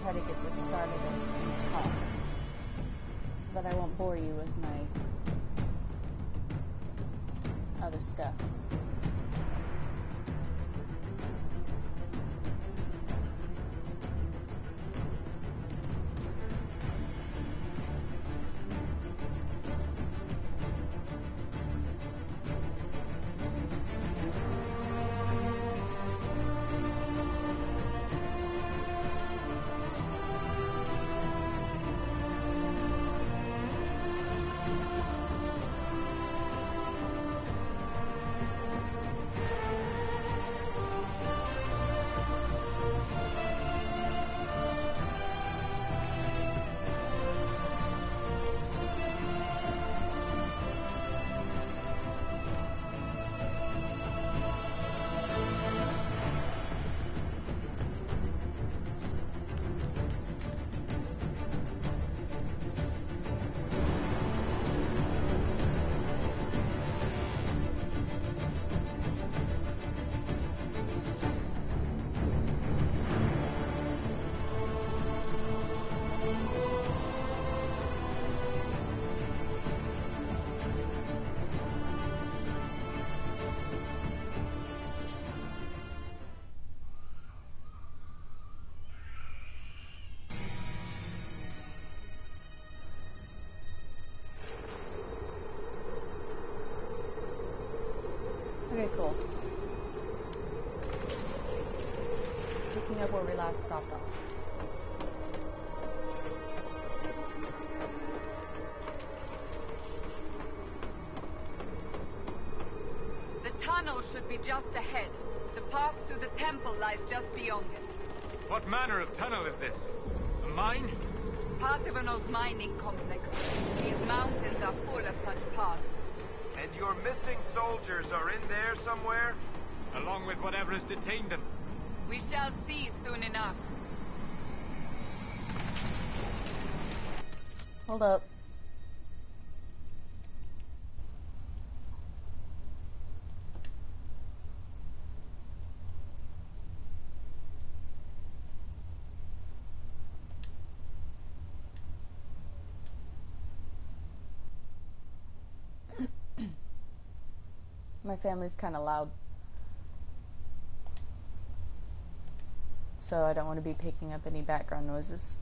try to get this started as soon as possible, so that I won't bore you with my other stuff. Okay, cool. Picking up where we last stopped off. The tunnel should be just ahead. The path to the temple lies just beyond it. What manner of tunnel is this? A mine? Part of an old mining complex. These mountains are full of such paths. And your missing soldiers are in there somewhere? Along with whatever has detained them. We shall see soon enough. Hold up. My family's kind of loud, so I don't want to be picking up any background noises.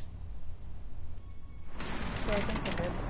Yeah, I think we're good.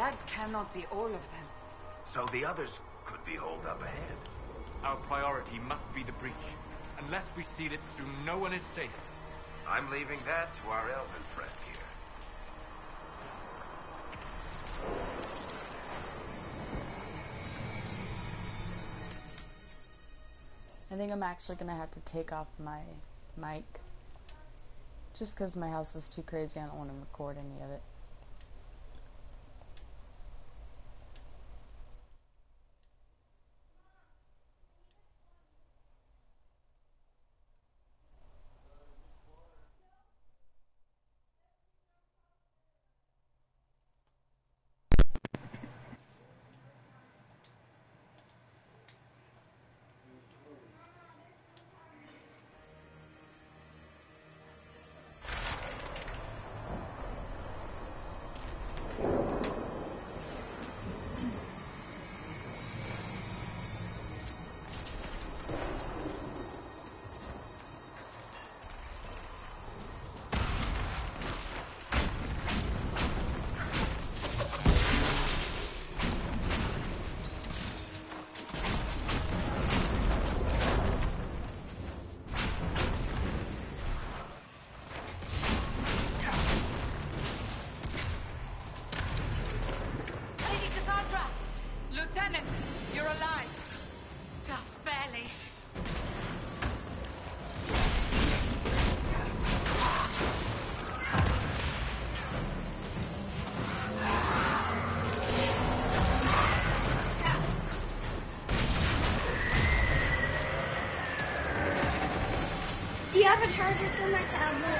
That cannot be all of them. So the others could be holed up ahead. Our priority must be the breach. Unless we seal it soon, no one is safe. I'm leaving that to our elven friend here. I think I'm actually gonna have to take off my mic. Just because my house is too crazy, I don't want to record any of it. Lady Cassandra! Lieutenant, you're alive. Just barely. Do you have a charger for my tablet?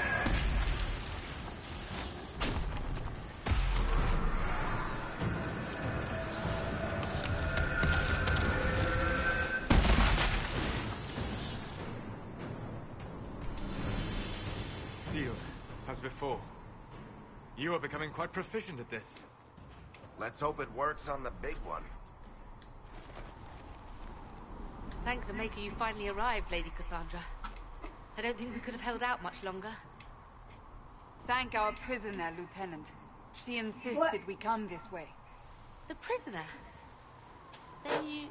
Sealed, as before. You are becoming quite proficient at this. Let's hope it works on the big one. Thank the Maker you finally arrived, Lady Cassandra. I don't think we could have held out much longer. Thank our prisoner, Lieutenant. She insisted What? we come this way. The prisoner? Then you...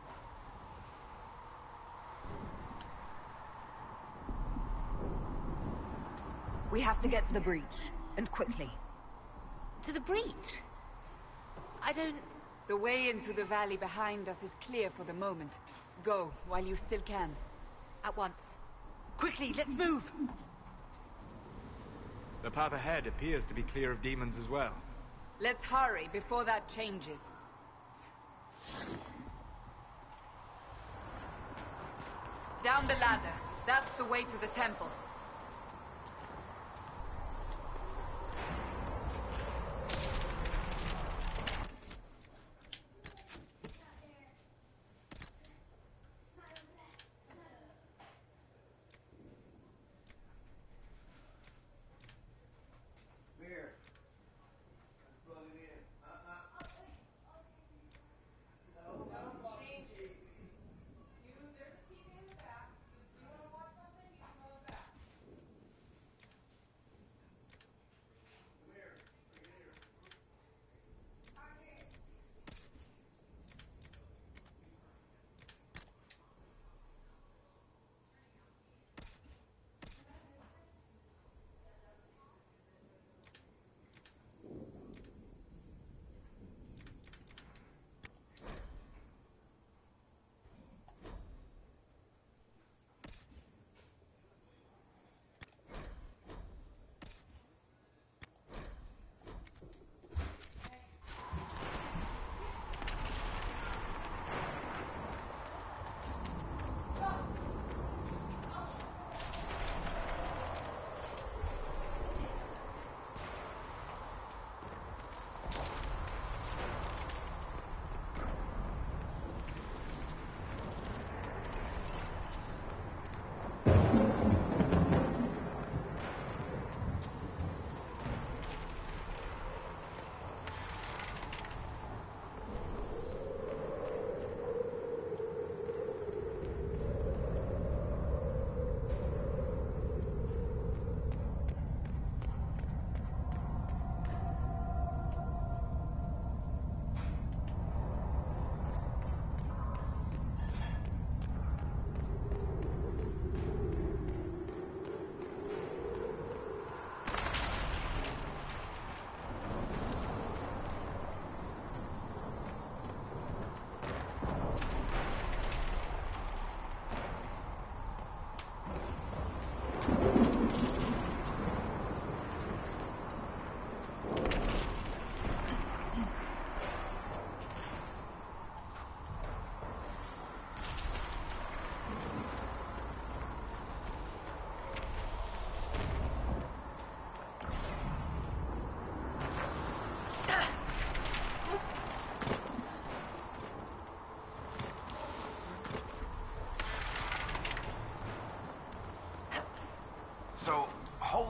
We have to get to the breach, and quickly. To the breach? I don't... The way into the valley behind us is clear for the moment. Go, while you still can. At once. Quickly, let's move! The path ahead appears to be clear of demons as well. Let's hurry before that changes. Down the ladder. That's the way to the temple. Here. Plug it in. No, change it. There's a TV in the back. You want to watch something? You can go in the back.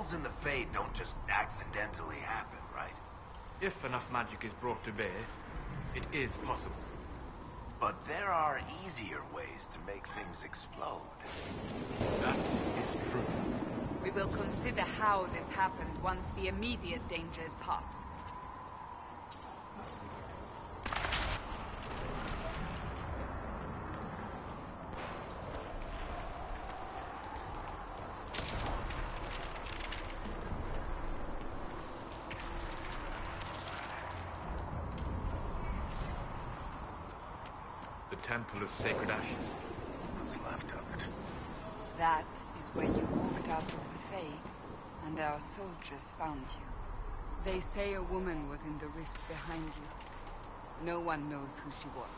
Temples in the Fade don't just accidentally happen, right? If enough magic is brought to bear, it is possible. But there are easier ways to make things explode. That is true. We will consider how this happened once the immediate danger is past. The Temple of Sacred Ashes. What's left of it? That is where you walked out of the Fade, and our soldiers found you. They say a woman was in the rift behind you. No one knows who she was.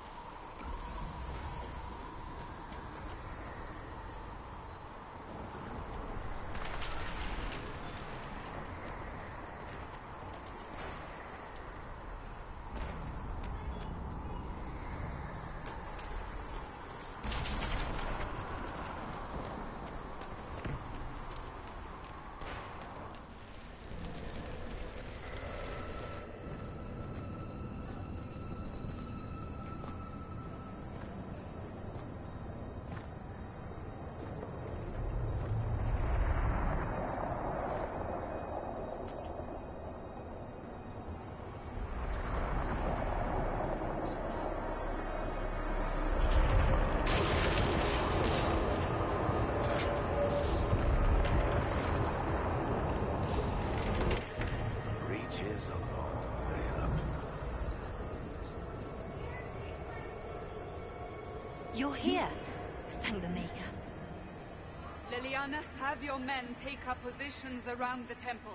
You're here, thank the Maker. Leliana, have your men take up positions around the temple.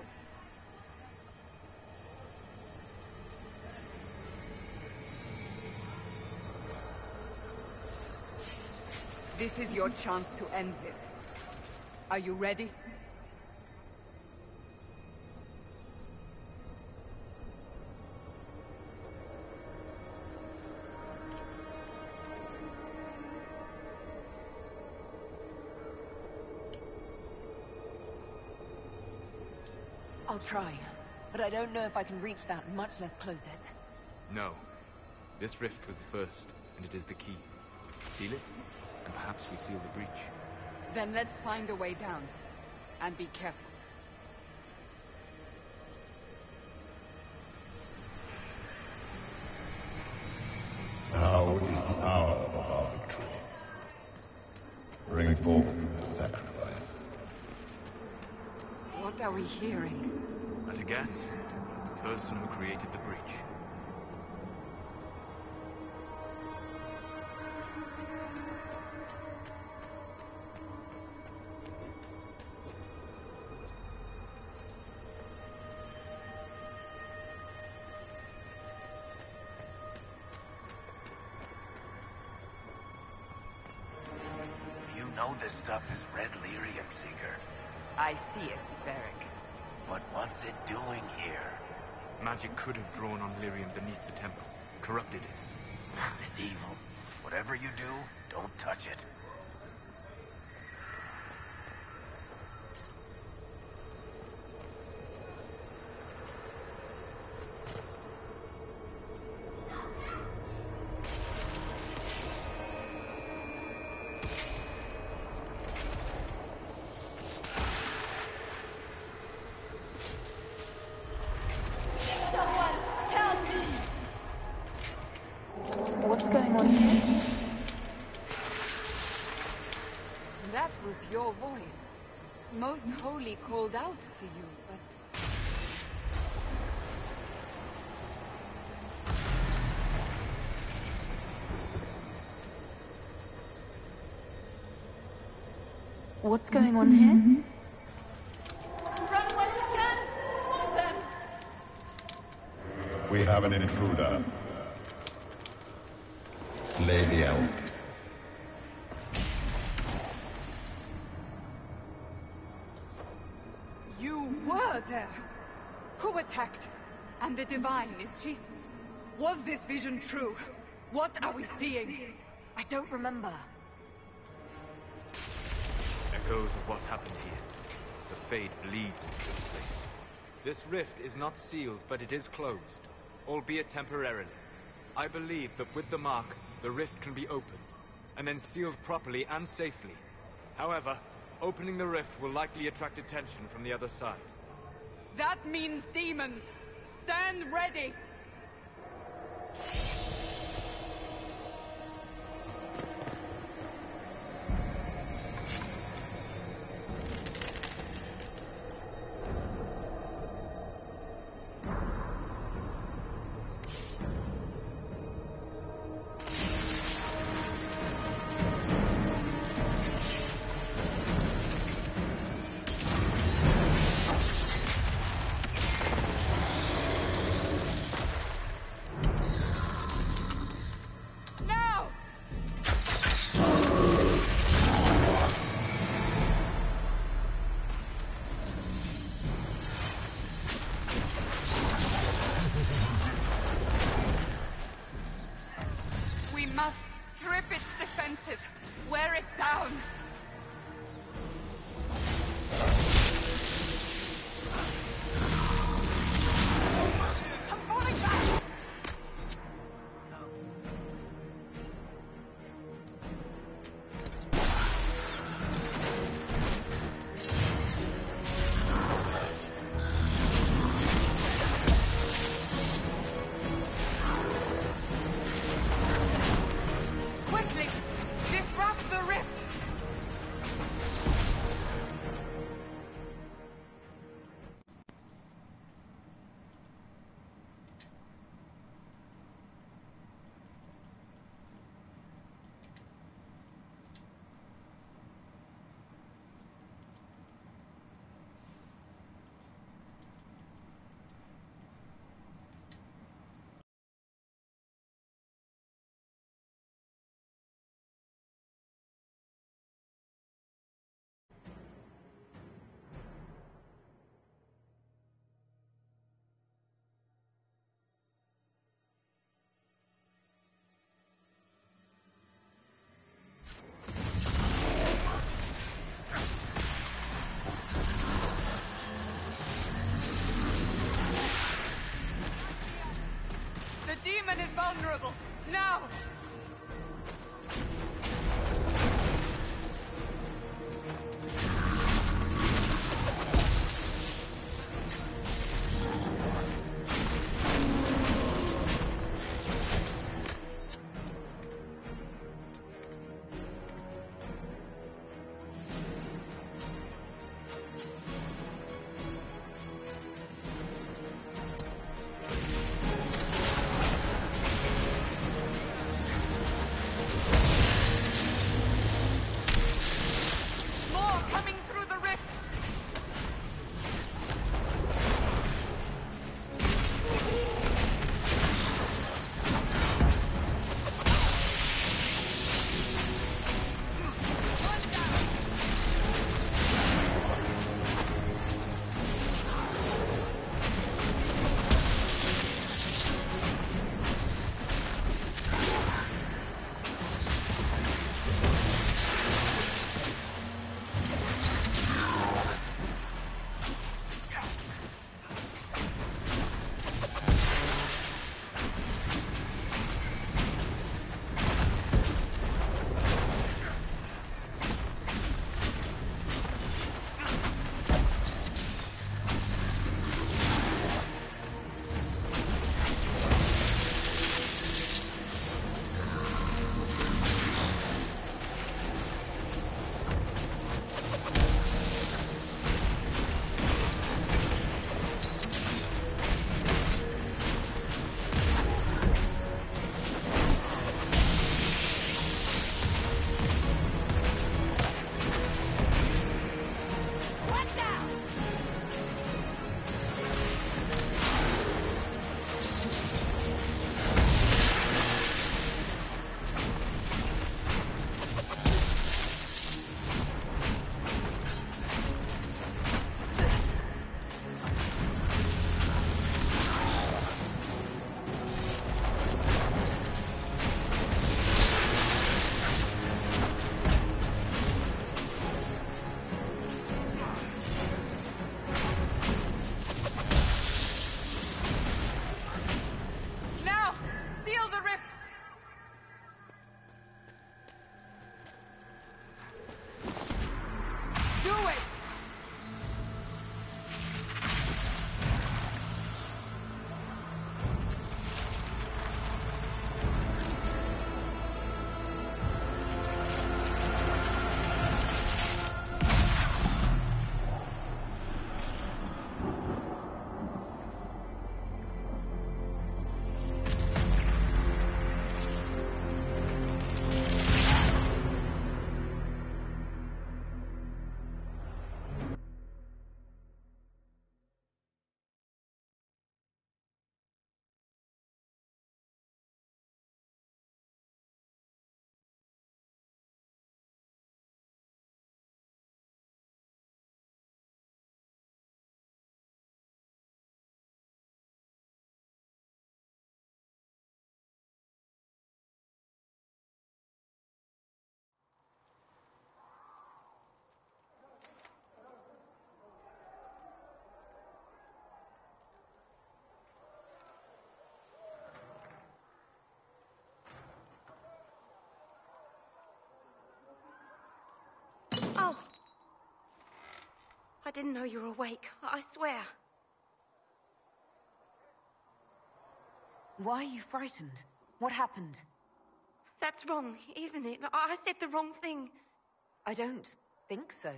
This is your chance to end this. Are you ready? I'll try, but I don't know if I can reach that, much less close it. No. This rift was the first, and it is the key. Seal it, and perhaps we seal the breach. Then let's find a way down. And be careful. Now is the hour of our victory. Bring forth the sacrifice. What are we hearing? At a guess, the person who created the breach. You know this stuff is Red Lyrium, Seeker. I see it, Varric. But what's it doing here? Magic could have drawn on Lyrium beneath the temple, corrupted it. It's evil. Whatever you do, don't touch it. What's going on here? That was your voice. Most Holy called out to you, but... What's going on here? Run when you can! Move them! We have an intruder. Slay the elf. You were there! Who attacked? And the Divine, is she... Was this vision true? What are we seeing? I don't remember. Echoes of what happened here. The fade bleeds into this place. This rift is not sealed, but it is closed, albeit temporarily. I believe that with the mark, the rift can be opened, and then sealed properly and safely. However, opening the rift will likely attract attention from the other side. That means demons! Stand ready! Strip its defenses. Wear it down. I'm falling back. Quickly! Disrupt the rift! The demon is vulnerable. Now! I didn't know you were awake. I swear. Why are you frightened? What happened? That's wrong, isn't it? I said the wrong thing. I don't think so.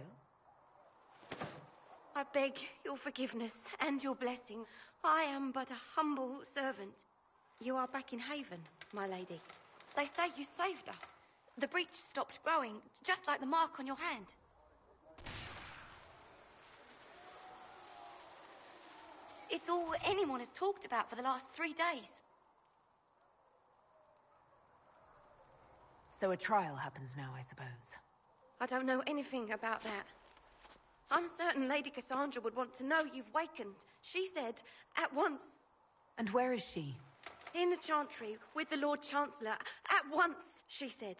I beg your forgiveness and your blessing. I am but a humble servant. You are back in Haven, my lady. They say you saved us. The breach stopped growing, just like the mark on your hand. It's all anyone has talked about for the last 3 days. So a trial happens now, I suppose. I don't know anything about that. I'm certain Lady Cassandra would want to know you've wakened. She said, at once. And where is she? In the Chantry, with the Lord Chancellor. At once, she said.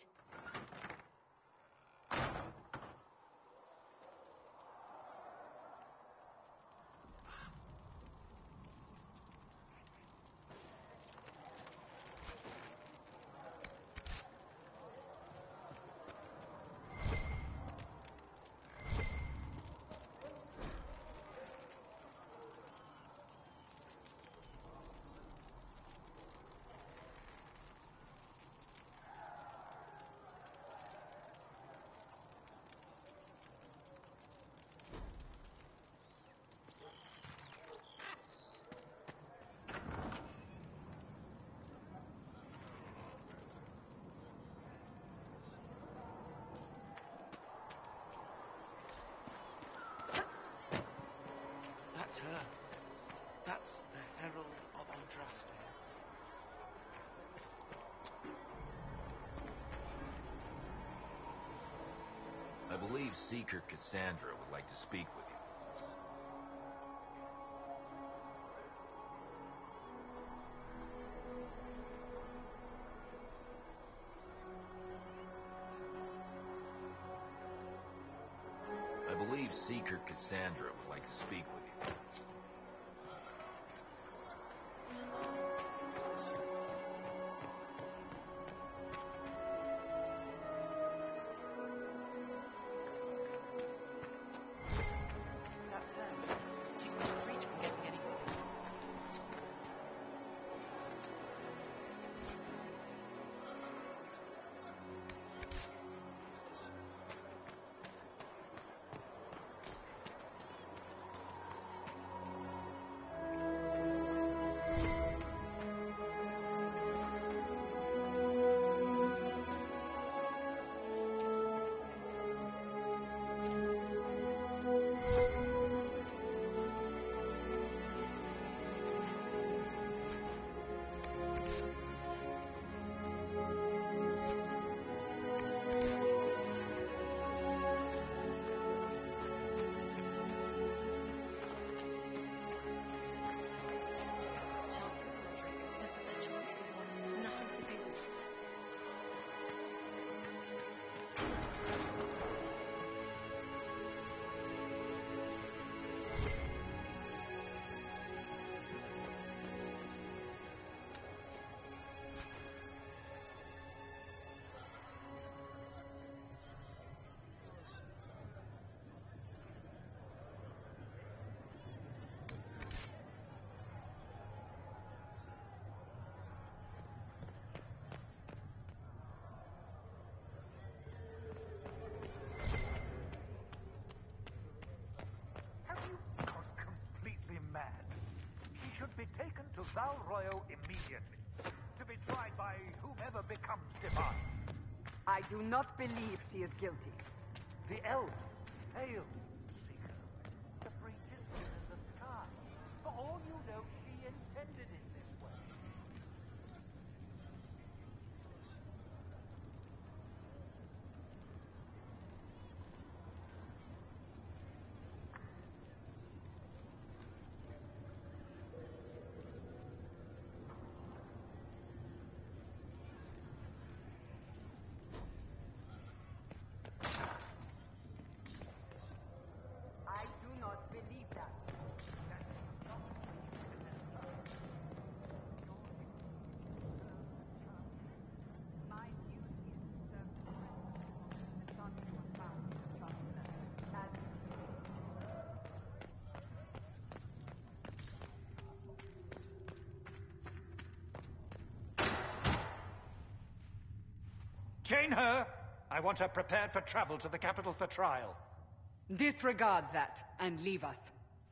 That's her. That's the Herald of Andraste. I believe Seeker Cassandra would like to speak with you. I believe Seeker Cassandra would like to speak with you. That's her. She's not the breach from getting any bigger. Be taken to Val Royal immediately, to be tried by whomever becomes divine. I do not believe she is guilty. The elves failed, Seeker. The breach is still in the sky. For all you know, she intended it this way. Chain her! I want her prepared for travel to the capital for trial. Disregard that, and leave us.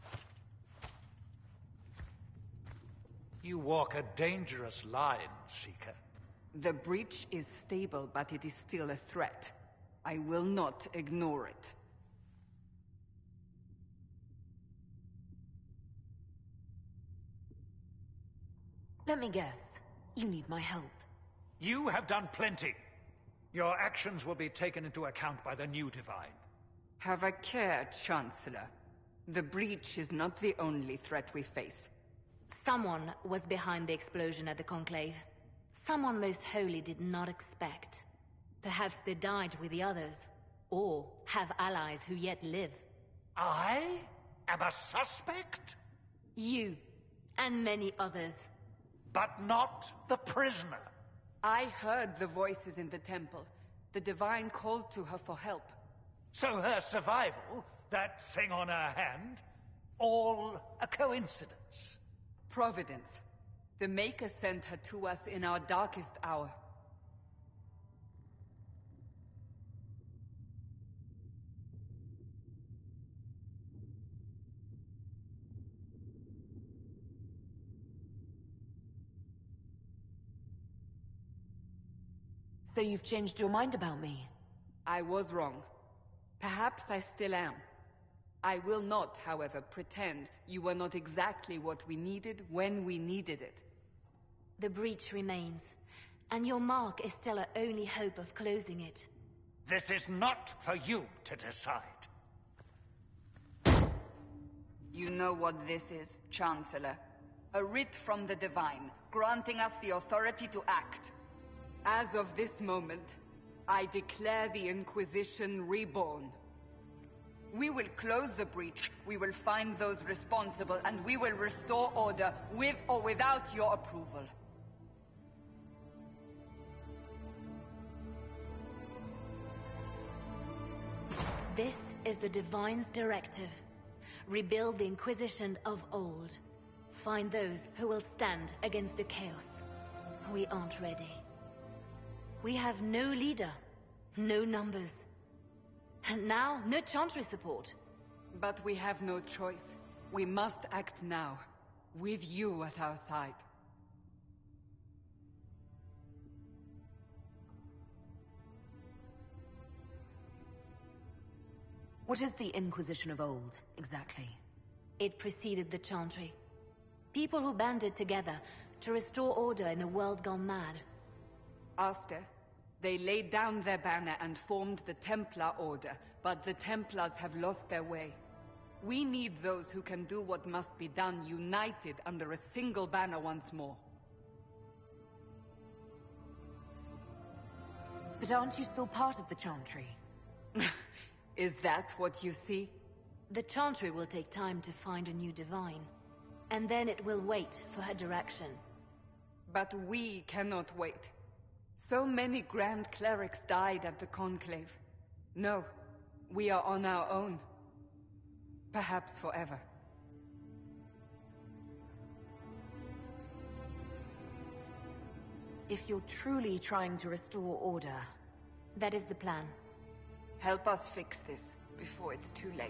You walk a dangerous line, Seeker. The breach is stable, but it is still a threat. I will not ignore it. Let me guess. You need my help. You have done plenty. Your actions will be taken into account by the new Divine. Have a care, Chancellor. The breach is not the only threat we face. Someone was behind the explosion at the Conclave. Someone Most Holy did not expect. Perhaps they died with the others, or have allies who yet live. I am a suspect? You, and many others. But not the prisoner. I heard the voices in the temple. The Divine called to her for help. So her survival, that thing on her hand, all a coincidence? Providence. The Maker sent her to us in our darkest hour. So you've changed your mind about me? I was wrong. Perhaps I still am. I will not, however, pretend you were not exactly what we needed when we needed it. The breach remains, and your mark is still our only hope of closing it. This is not for you to decide. You know what this is, Chancellor. A writ from the Divine, granting us the authority to act. As of this moment, I declare the Inquisition reborn. We will close the breach, we will find those responsible, and we will restore order, with or without your approval. This is the Divine's directive. Rebuild the Inquisition of old. Find those who will stand against the chaos. We aren't ready. We have no leader, no numbers. And now, no Chantry support. But we have no choice. We must act now, with you at our side. What is the Inquisition of old, exactly? It preceded the Chantry. People who banded together to restore order in a world gone mad. After, they laid down their banner and formed the Templar Order, but the Templars have lost their way. We need those who can do what must be done, united under a single banner once more. But aren't you still part of the Chantry? Is that what you see? The Chantry will take time to find a new Divine. And then it will wait for her direction. But we cannot wait. So many Grand Clerics died at the Conclave. No, we are on our own. Perhaps forever. If you're truly trying to restore order... That is the plan. Help us fix this, before it's too late.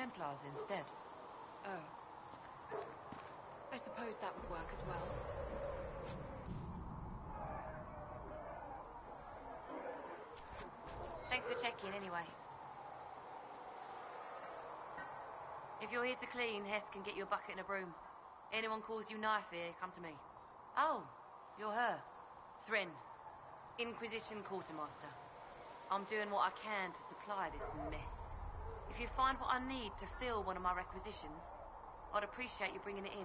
Templars instead. Oh. I suppose that would work as well. Thanks for checking, anyway. If you're here to clean, Hess can get you a bucket and a broom. Anyone calls you knife here, come to me. Oh, you're her. Thren. Inquisition Quartermaster. I'm doing what I can to supply this mess. If you find what I need to fill one of my requisitions, I'd appreciate you bringing it in.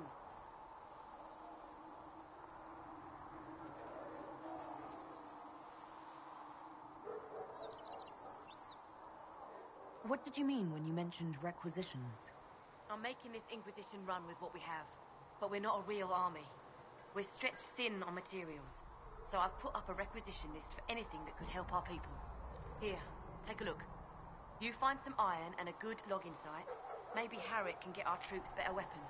What did you mean when you mentioned requisitions? I'm making this Inquisition run with what we have, but we're not a real army. We're stretched thin on materials, so I've put up a requisition list for anything that could help our people. Here, take a look. You find some iron and a good logging site, maybe Harrick can get our troops better weapons.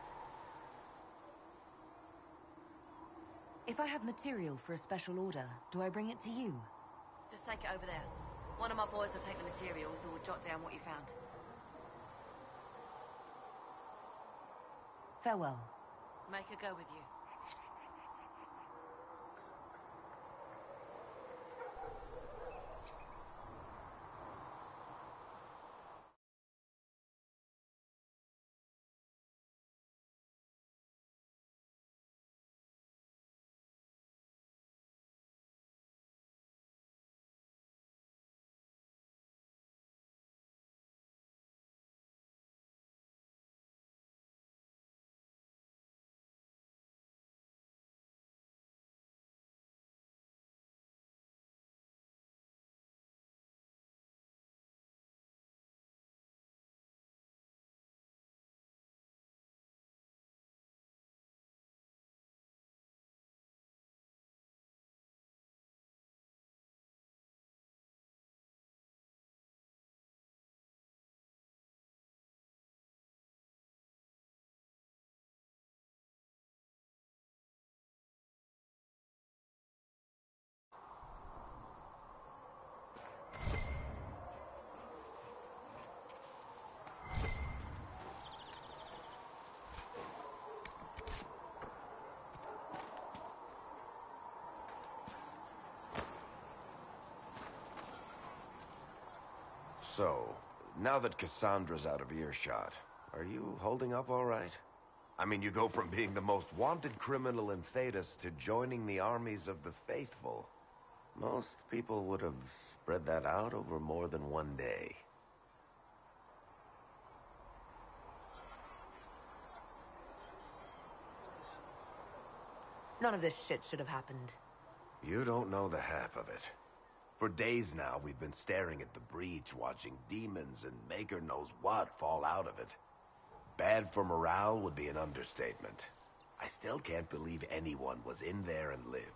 If I have material for a special order, do I bring it to you? Just take it over there. One of my boys will take the materials or will jot down what you found. Farewell. Make her go with you. So, now that Cassandra's out of earshot, are you holding up all right? I mean, you go from being the most wanted criminal in Thedas to joining the armies of the faithful. Most people would have spread that out over more than one day. None of this shit should have happened. You don't know the half of it. For days now, we've been staring at the breach, watching demons and maker knows what fall out of it. Bad for morale would be an understatement. I still can't believe anyone was in there and lived.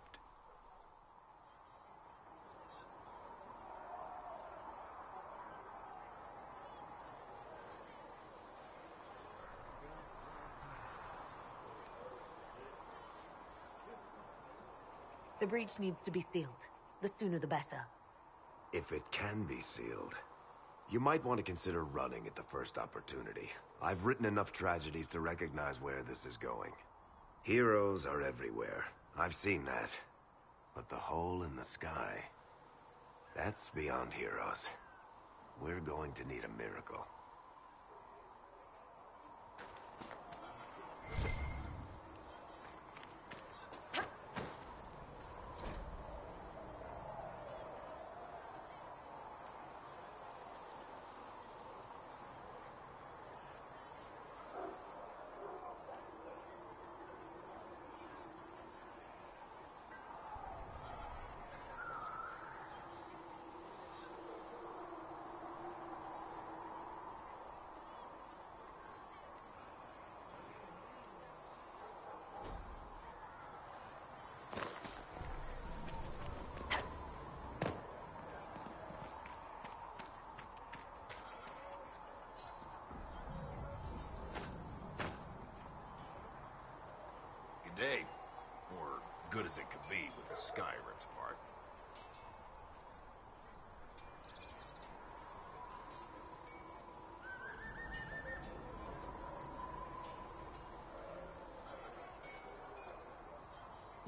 The breach needs to be sealed. The sooner the better. If it can be sealed, you might want to consider running at the first opportunity. I've written enough tragedies to recognize where this is going. Heroes are everywhere. I've seen that. But the hole in the sky, that's beyond heroes. We're going to need a miracle. Day, or good as it could be with the sky ripped apart.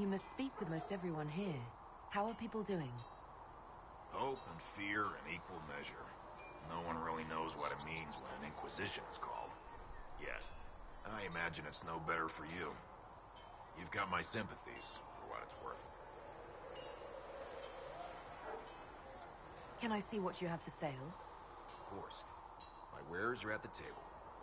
You must speak with most everyone here. How are people doing? Hope and fear in equal measure. No one really knows what it means when an Inquisition is called. Yet, I imagine it's no better for you. You've got my sympathies, for what it's worth. Can I see what you have for sale? Of course. My wares are at the table.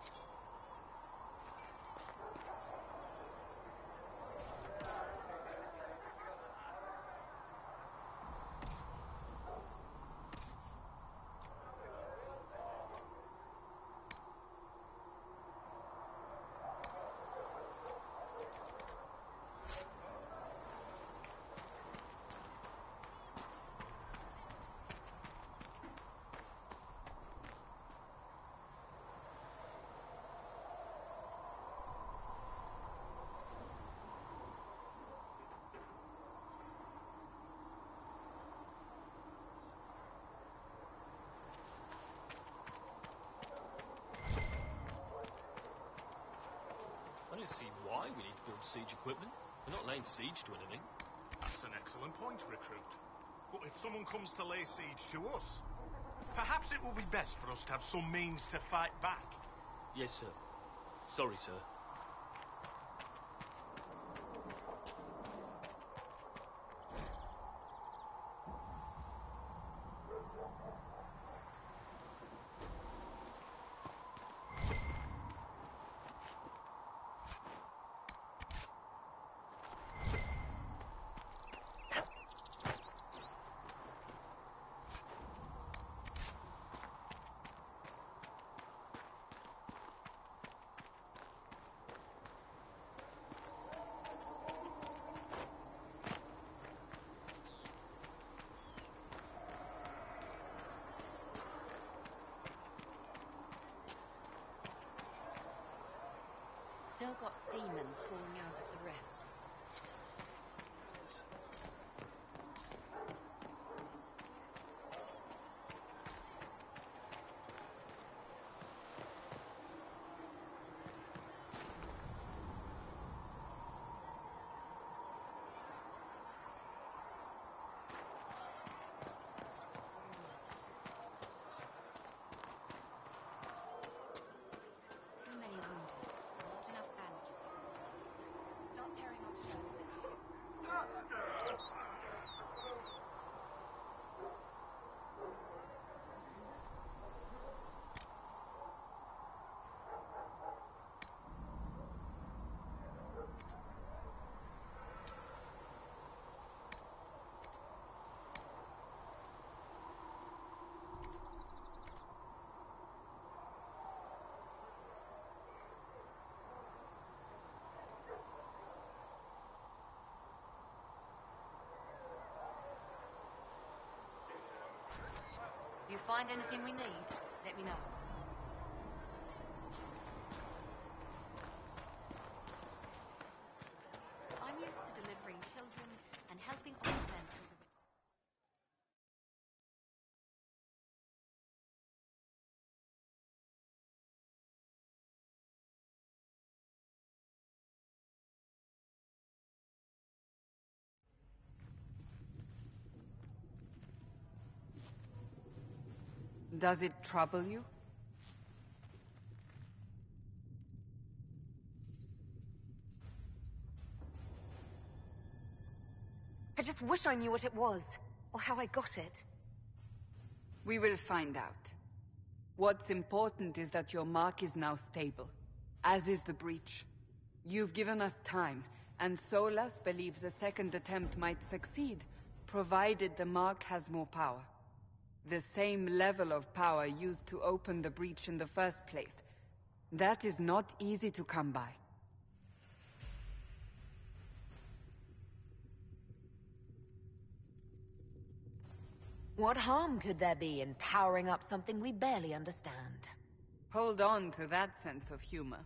I don't see why we need to build siege equipment. We're not laying siege to anything. That's an excellent point, Recruit. But if someone comes to lay siege to us, perhaps it will be best for us to have some means to fight back. Yes, sir. Sorry, sir. Still got demons pouring out of the rifts. Too many wounded. Not enough bandages to cover. Start tearing off shirts now. You find anything we need, let me know. I'm used to delivering children and helping old men through the... Does it trouble you? I just wish I knew what it was, or how I got it. We will find out. What's important is that your mark is now stable, as is the breach. You've given us time, and Solas believes a second attempt might succeed, provided the mark has more power. The same level of power used to open the breach in the first place. That is not easy to come by. What harm could there be in powering up something we barely understand? Hold on to that sense of humor.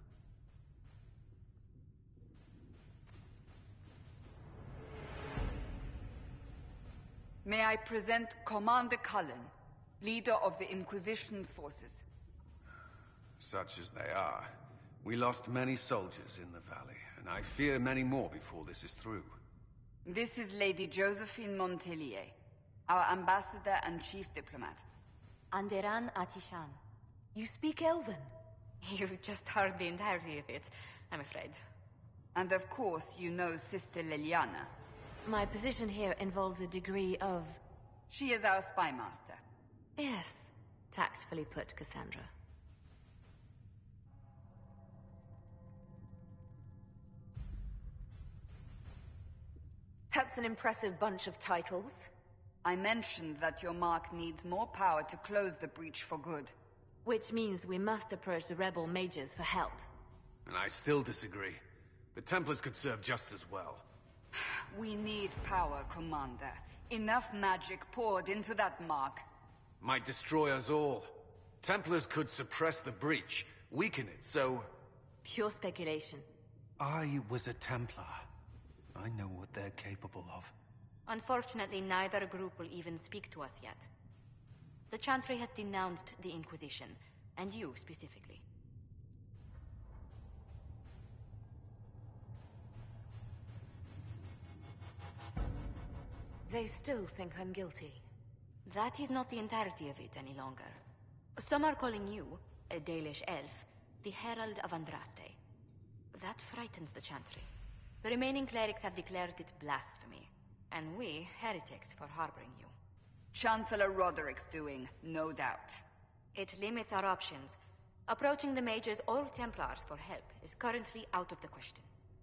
May I present Commander Cullen, leader of the Inquisition's forces. Such as they are. We lost many soldiers in the valley, and I fear many more before this is through. This is Lady Josephine Montelier, our ambassador and chief diplomat. Anderan Atishan. You speak Elven? You just heard the entirety of it, I'm afraid. And of course, you know Sister Liliana. My position here involves a degree of... She is our spy master. Yes, tactfully put, Cassandra. That's an impressive bunch of titles. I mentioned that your mark needs more power to close the breach for good. Which means we must approach the rebel mages for help. And I still disagree. The Templars could serve just as well. We need power, Commander. Enough magic poured into that mark. Might destroy us all. Templars could suppress the breach, weaken it, so... Pure speculation. I was a Templar. I know what they're capable of. Unfortunately, neither group will even speak to us yet. The Chantry has denounced the Inquisition, and you specifically. They still think I'm guilty. That is not the entirety of it any longer. Some are calling you, a Dalish elf, the Herald of Andraste. That frightens the Chantry. The remaining clerics have declared it blasphemy, and we, heretics, for harboring you. Chancellor Roderick's doing, no doubt. It limits our options. Approaching the mages or Templars for help is currently out of the question.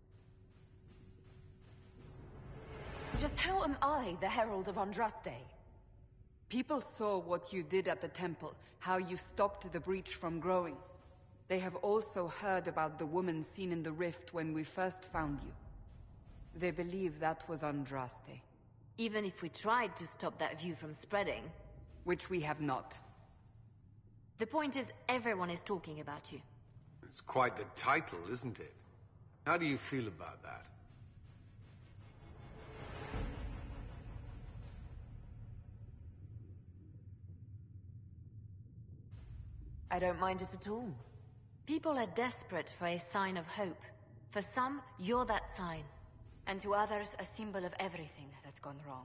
Just how am I the Herald of Andraste? People saw what you did at the temple, how you stopped the breach from growing. They have also heard about the woman seen in the rift when we first found you. They believe that was Andraste. Even if we tried to stop that view from spreading... Which we have not. The point is, everyone is talking about you. It's quite the title, isn't it? How do you feel about that? I don't mind it at all. People are desperate for a sign of hope. For some, you're that sign. And to others, a symbol of everything that's gone wrong.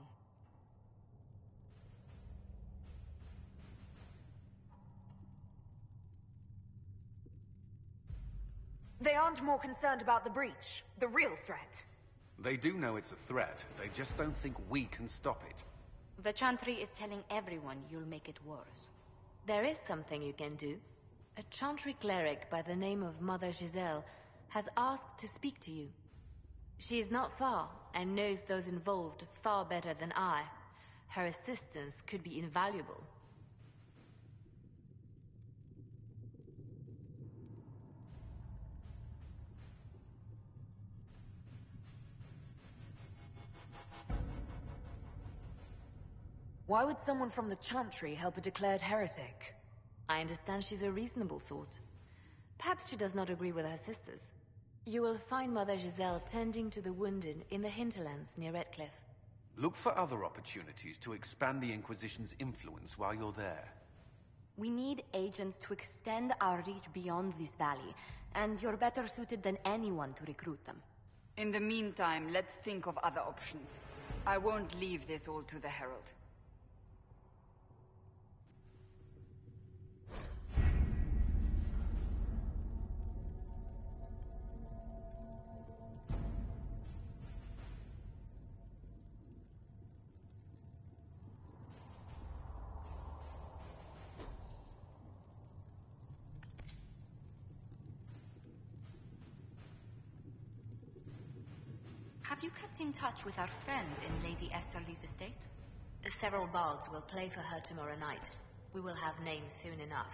They aren't more concerned about the breach, the real threat. They do know it's a threat. They just don't think we can stop it. The Chantry is telling everyone you'll make it worse. There is something you can do. A Chantry cleric by the name of Mother Giselle has asked to speak to you. She is not far, and knows those involved far better than I. Her assistance could be invaluable. Why would someone from the Chantry help a declared heretic? I understand she's a reasonable sort. Perhaps she does not agree with her sisters. You will find Mother Giselle tending to the wounded in the hinterlands near Redcliffe. Look for other opportunities to expand the Inquisition's influence while you're there. We need agents to extend our reach beyond this valley, and you're better suited than anyone to recruit them. In the meantime, let's think of other options. I won't leave this all to the Herald. Have you kept in touch with our friends in Lady Esterly's estate? Several bards will play for her tomorrow night. We will have names soon enough.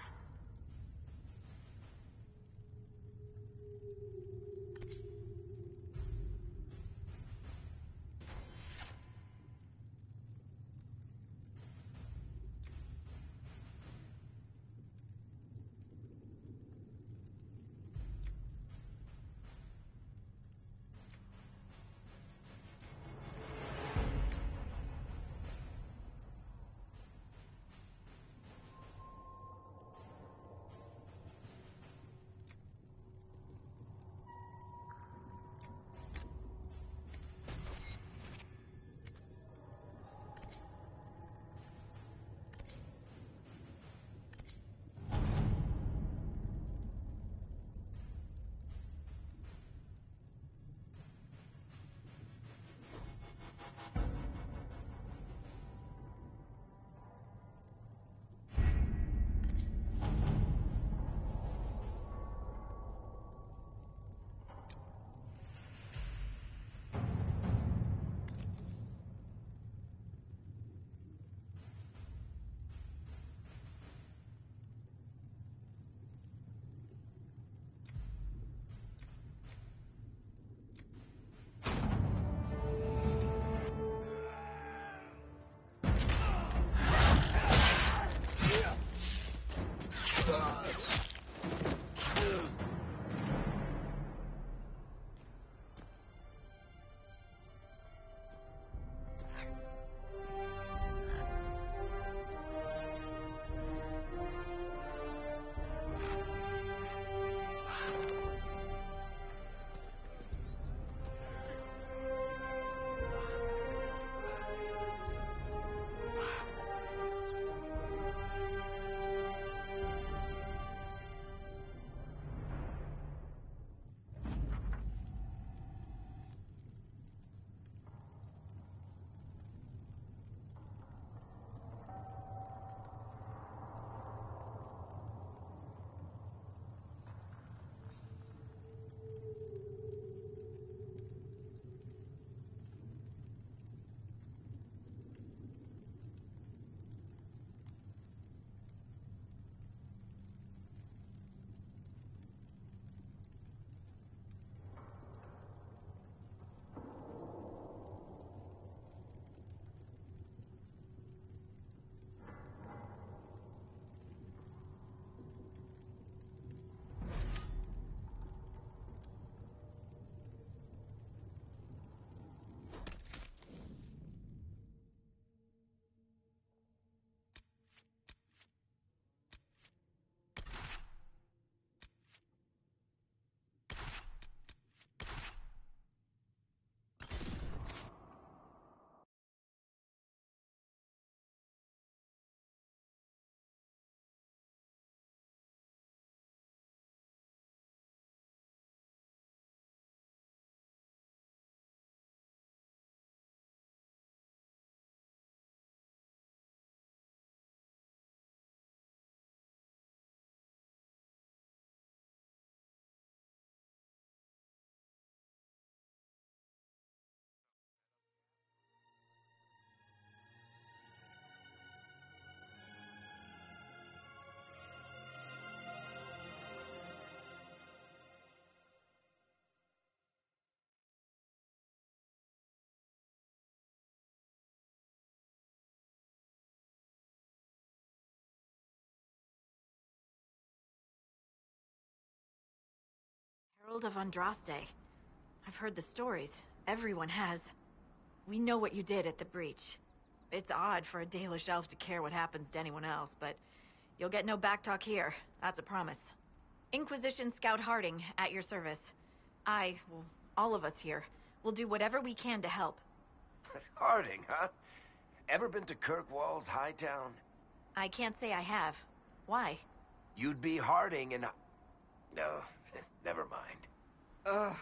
Herald of Andraste. I've heard the stories. Everyone has. We know what you did at the breach. It's odd for a Dalish elf to care what happens to anyone else, but you'll get no backtalk here. That's a promise. Inquisition Scout Harding, at your service. Well, all of us here, will do whatever we can to help. Harding, huh? Ever been to Kirkwall's Hightown? I can't say I have. Why? You'd be Harding and... No, never mind. Ugh.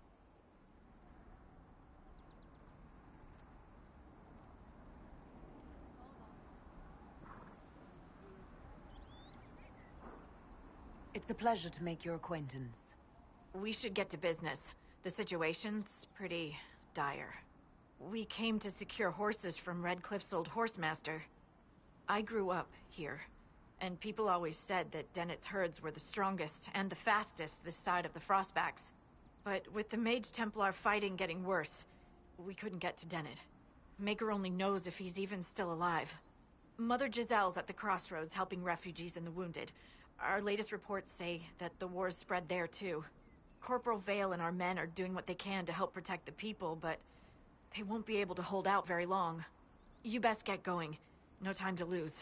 It's a pleasure to make your acquaintance. We should get to business. The situation's pretty dire. We came to secure horses from Redcliffe's old horsemaster. I grew up here, and people always said that Dennett's herds were the strongest and the fastest this side of the Frostbacks. But with the Mage Templar fighting getting worse, we couldn't get to Dennett. Maker only knows if he's even still alive. Mother Giselle's at the crossroads helping refugees and the wounded. Our latest reports say that the war's spread there too. Corporal Vale and our men are doing what they can to help protect the people, but they won't be able to hold out very long. You best get going. No time to lose.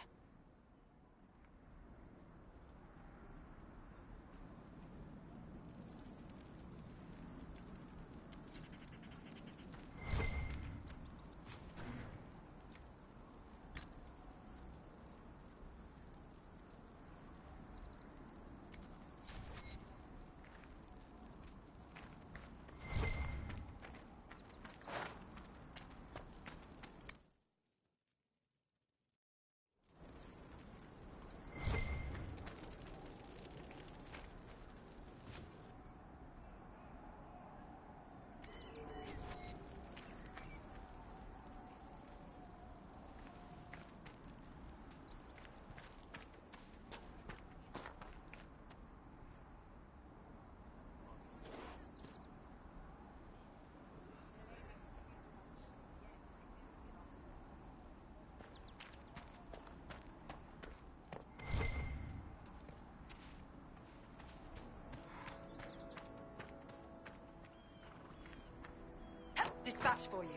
Dispatch for you.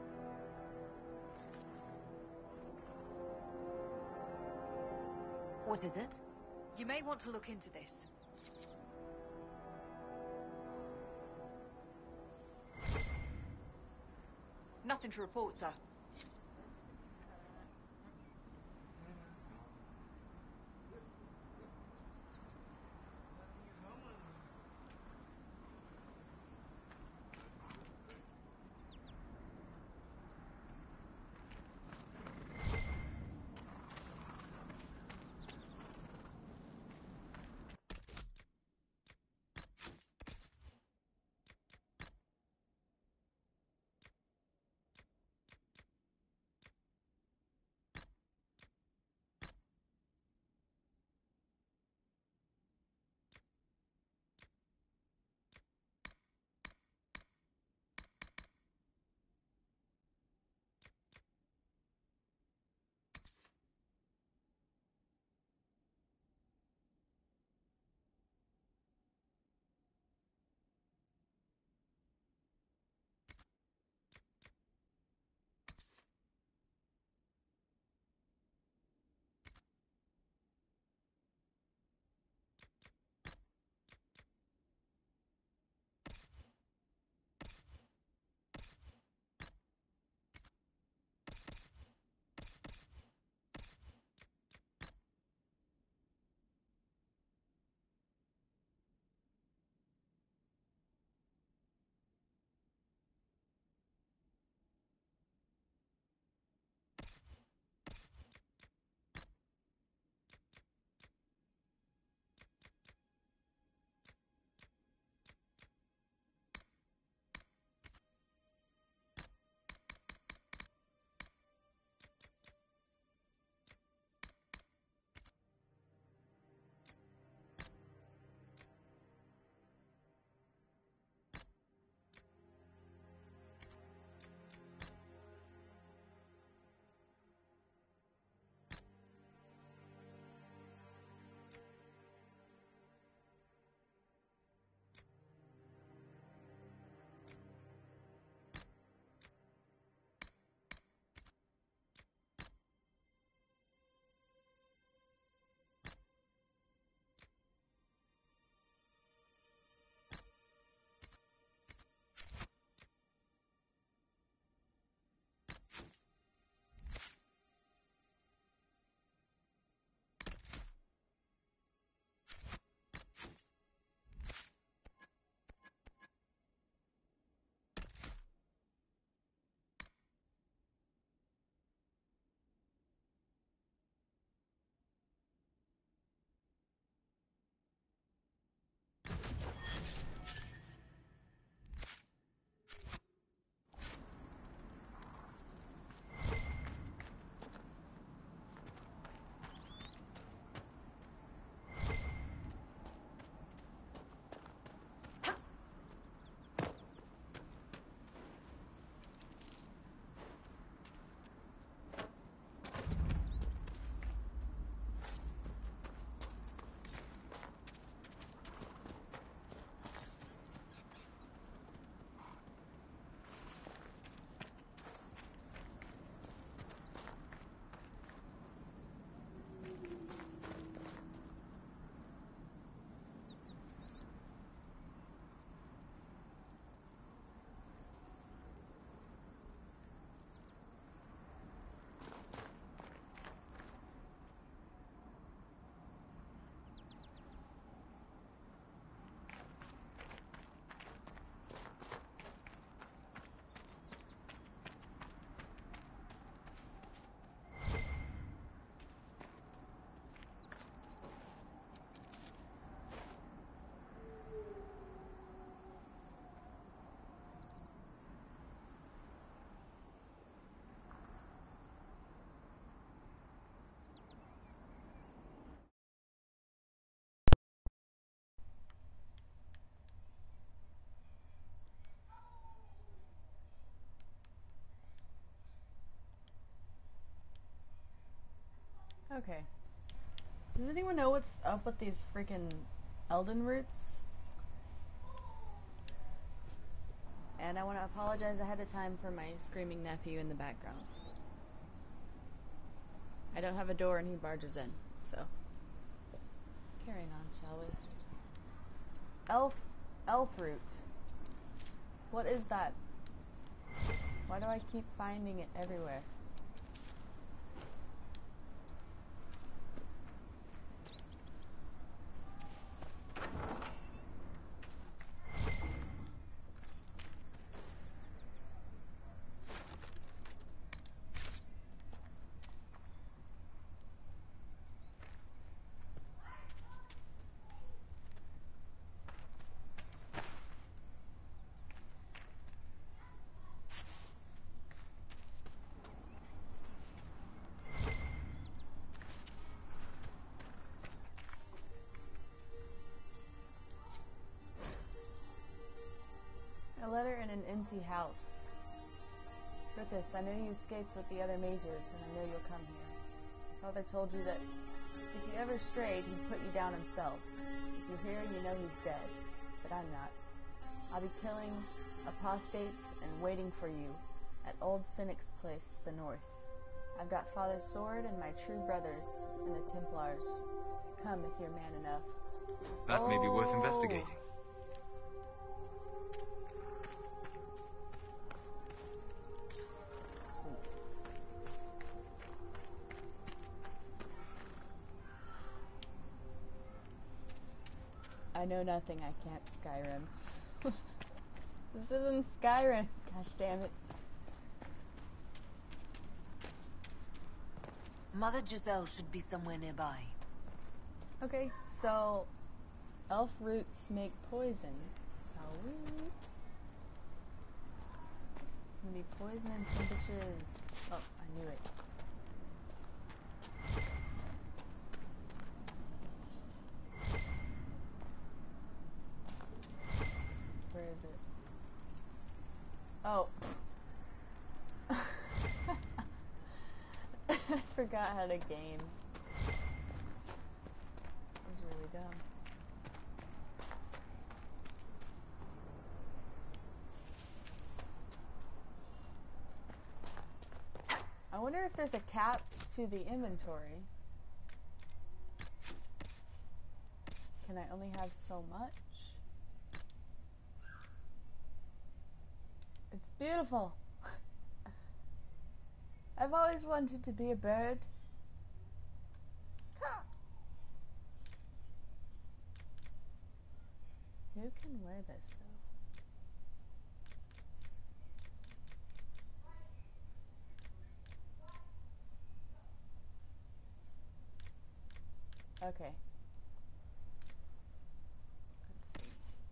What is it? You may want to look into this. Nothing to report, sir. Okay. Does anyone know what's up with these freaking Elden roots? And I want to apologize ahead of time for my screaming nephew in the background. I don't have a door and he barges in, so. Carrying on, shall we? Elf root. What is that? Why do I keep finding it everywhere? A letter in an empty house. Rithis, I know you escaped with the other mages, and I know you'll come here. Father told you that if you ever strayed, he'd put you down himself. If you're here, you know he's dead, but I'm not. I'll be killing apostates and waiting for you at Old Phoenix Place to the north. I've got Father's sword and my true brothers and the Templars. Come if you're man enough. That may be worth investigating. I know nothing, I can't Skyrim. This isn't Skyrim. Gosh damn it. Mother Giselle should be somewhere nearby. Okay, so elf roots make poison. Sweet. Gonna be poisoning some bitches. Oh, I knew it. Where is it? Oh. I forgot how to game. That was really dumb. I wonder if there's a cap to the inventory. Can I only have so much? It's beautiful. I've always wanted to be a bird. Who can wear this though? Okay. Let's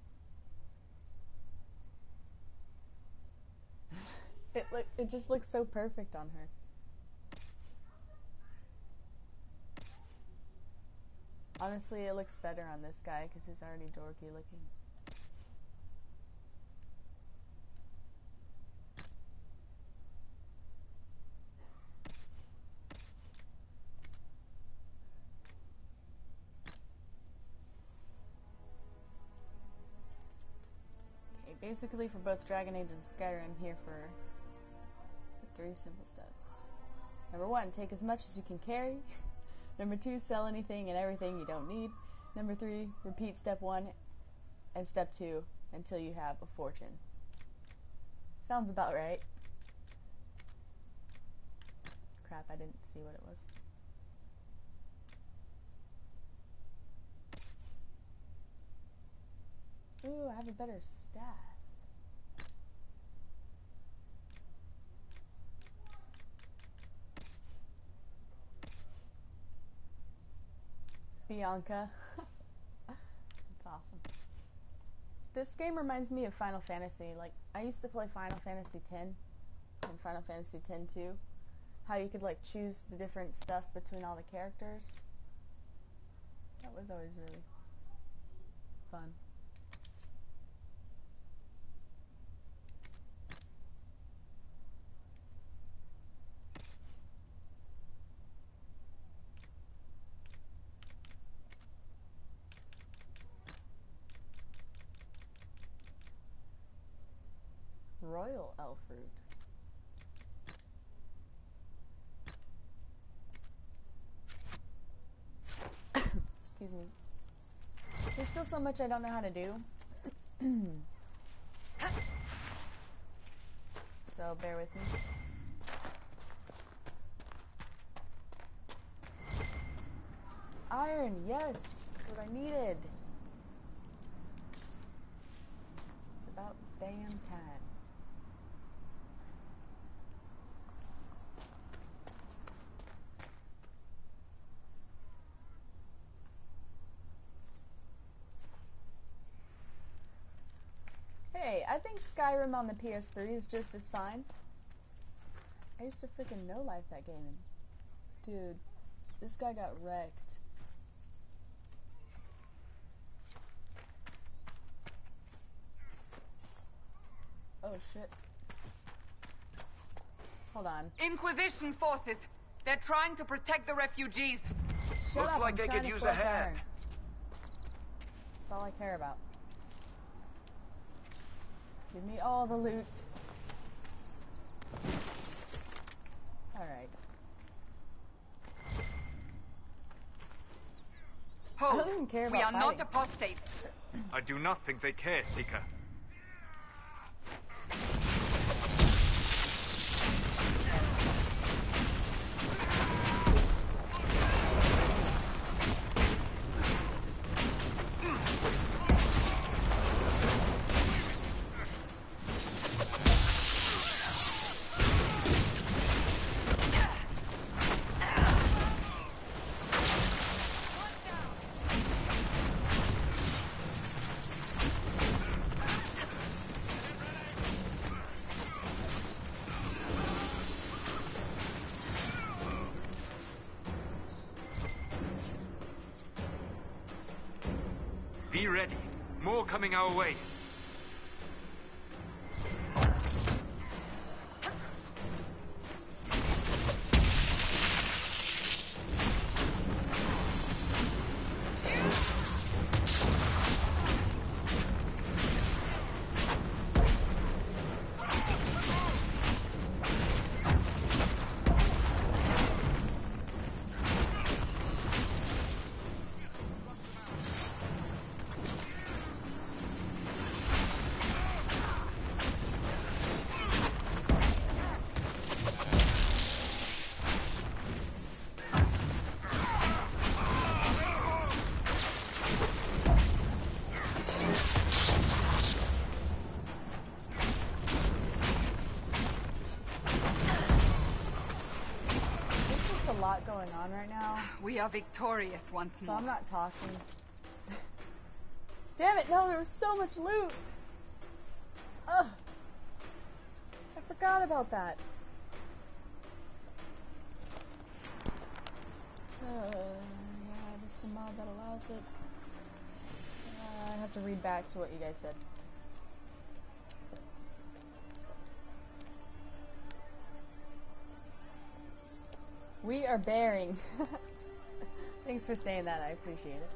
see. It just looks so perfect on her. Honestly, it looks better on this guy because he's already dorky looking. Okay, basically for both Dragon Age and Skyrim, I'm here for the 3 simple steps. Number 1, take as much as you can carry. Number 2, sell anything and everything you don't need. Number 3, repeat step 1 and step 2 until you have a fortune. Sounds about right. Crap, I didn't see what it was. Ooh, I have a better staff. Bianca. That's awesome. This game reminds me of Final Fantasy. Like, I used to play Final Fantasy X and Final Fantasy X-2. How you could, like, choose the different stuff between all the characters. That was always really fun. royal elf root. Excuse me. There's still so much I don't know how to do. So bear with me. Iron, yes! That's what I needed. It's about damn time. Hey, I think Skyrim on the PS3 is just as fine. I used to freaking no-life that game. Dude, this guy got wrecked. Oh shit. Hold on. Inquisition forces! They're trying to protect the refugees! Shut Looks up, like I'm they trying could to use a collect hand. iron. That's all I care about. Give me all the loot. Alright. I don't even care about we are fighting. not apostates. I do not think they care, Seeker. Be ready. More coming our way. Going on right now. We are victorious once more. So I'm not talking. Damn it, no, there was so much loot! Ugh! I forgot about that. Yeah, there's some mod that allows it. I have to read back to what you guys said. We are bearing. Thanks for saying that, I appreciate it.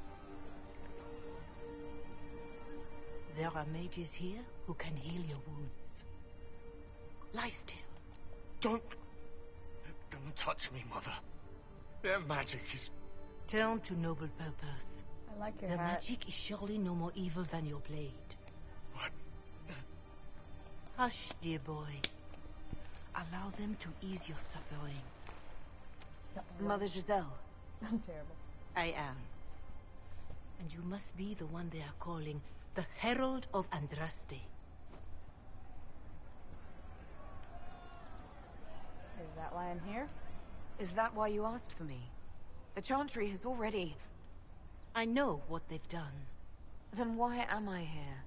There are mages here who can heal your wounds. Lie still. Don't touch me, Mother. Their magic is... Turn to noble purpose. I like your The hat. magic is surely no more evil than your blade. What? Hush, dear boy. Allow them to ease your suffering. Mother Giselle. I'm terrible. I am. And you must be the one they are calling the Herald of Andraste. Is that why I'm here? Is that why you asked for me? The Chantry has already... I know what they've done. Then why am I here?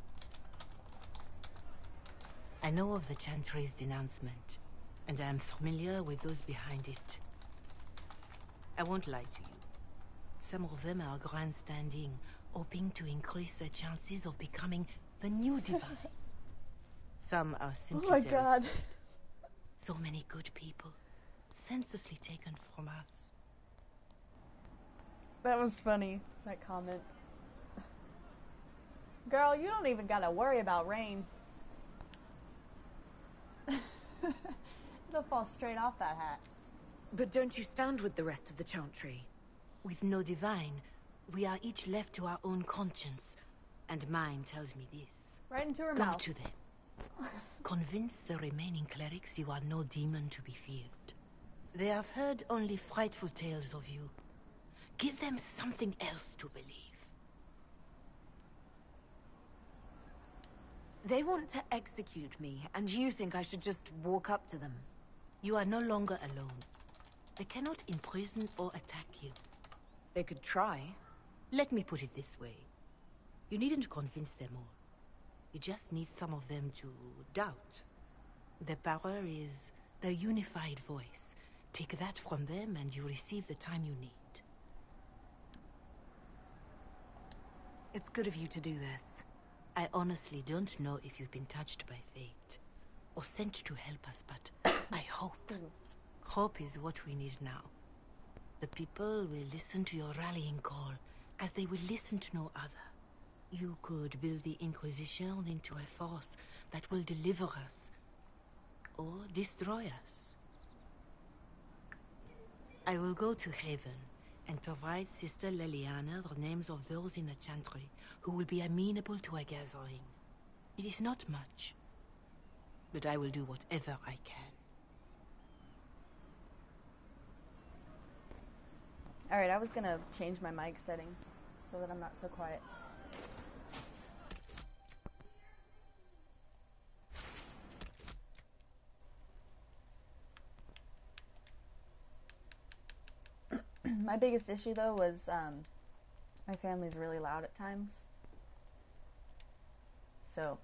I know of the Chantry's denouncement, and I am familiar with those behind it. I won't lie to you. Some of them are grandstanding, hoping to increase their chances of becoming the new divine. Some are simply Oh my terrified. god. So many good people, senselessly taken from us. That was funny, that comment. Girl, you don't even gotta worry about rain. It'll fall straight off that hat. But don't you stand with the rest of the Chantry? With no divine, we are each left to our own conscience. And mine tells me this. Right into her Go mouth. to them. Convince the remaining clerics you are no demon to be feared. They have heard only frightful tales of you. Give them something else to believe. They want to execute me, and you think I should just walk up to them? You are no longer alone. They cannot imprison or attack you. They could try. Let me put it this way. You needn't convince them all. You just need some of them to doubt. Their power is their unified voice. Take that from them and you receive the time you need. It's good of you to do this. I honestly don't know if you've been touched by fate or sent to help us, but I hope. Hope is what we need now. The people will listen to your rallying call as they will listen to no other. You could build the Inquisition into a force that will deliver us or destroy us. I will go to Haven and provide Sister Leliana the names of those in the Chantry who will be amenable to a gathering. It is not much, but I will do whatever I can. Alright, I was gonna change my mic settings so that I'm not so quiet. My biggest issue, though, was my family's really loud at times. So,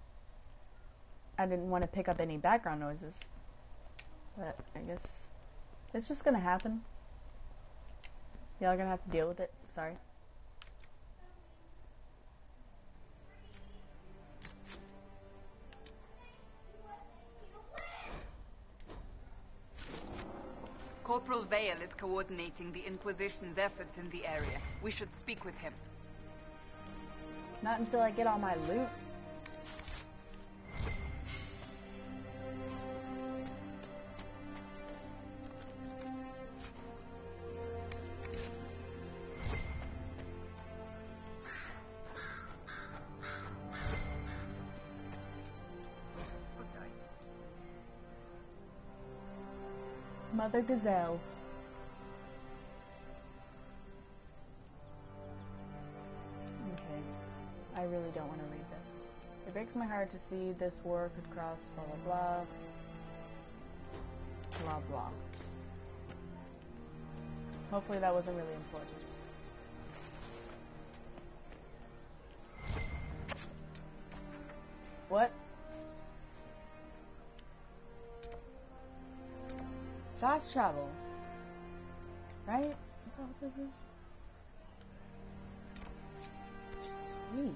I didn't want to pick up any background noises. But I guess it's just gonna happen. Y'all gonna have to deal with it. Sorry. Corporal Vale is coordinating the Inquisition's efforts in the area. We should speak with him. Not until I get all my loot. Mother Gazelle. Okay. I really don't want to read this. It breaks my heart to see this war could cross blah blah blah. Blah blah. Hopefully that wasn't really important. What? Fast travel. Right? That's what this is? Sweet.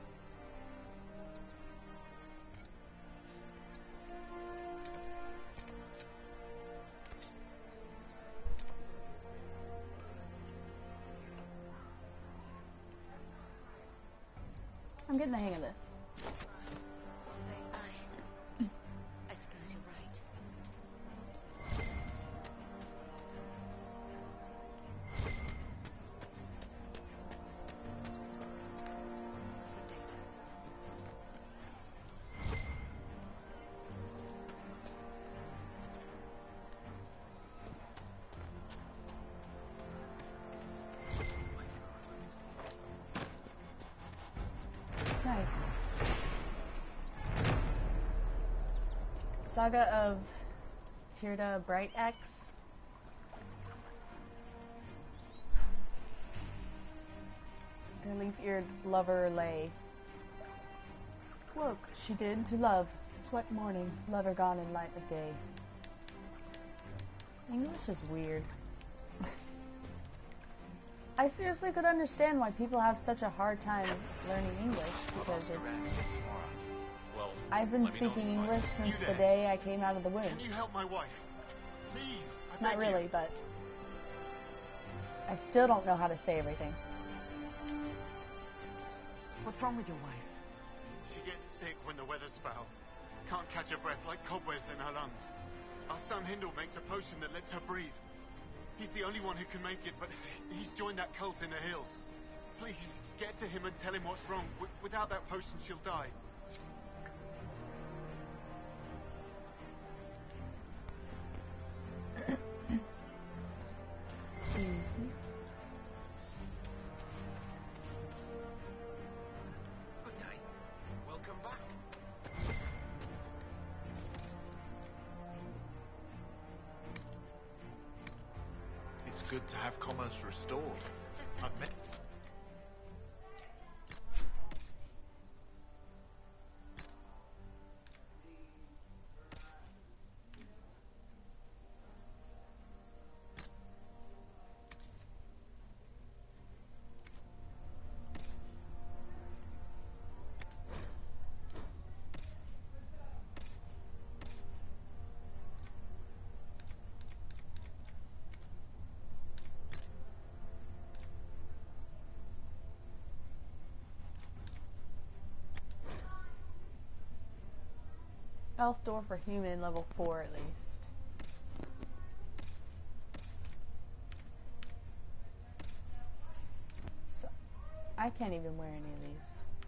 I'm getting the hang of this. I suppose you're right. Nice. Saga of Tirda Bright X. Their leaf-eared lover lay. Woke, she did, to love. Sweat morning, lover gone in light of day. English is weird. I seriously could understand why people have such a hard time learning English, because it's... Well, I've been speaking English since the day I came out of the womb. Can you help my wife? Please, I Not beg you. really, but I still don't know how to say everything. What's wrong with your wife? She gets sick when the weather's foul. can't catch her breath like cobwebs in her lungs. Our son Hindle makes a potion that lets her breathe. He's the only one who can make it, but he's joined that cult in the hills. Please, get to him and tell him what's wrong. Without that potion, she'll die. Excuse me. Good day. Welcome back. It's good to have commerce restored. I've met... Elf door for human, level 4 at least. So, I can't even wear any of these.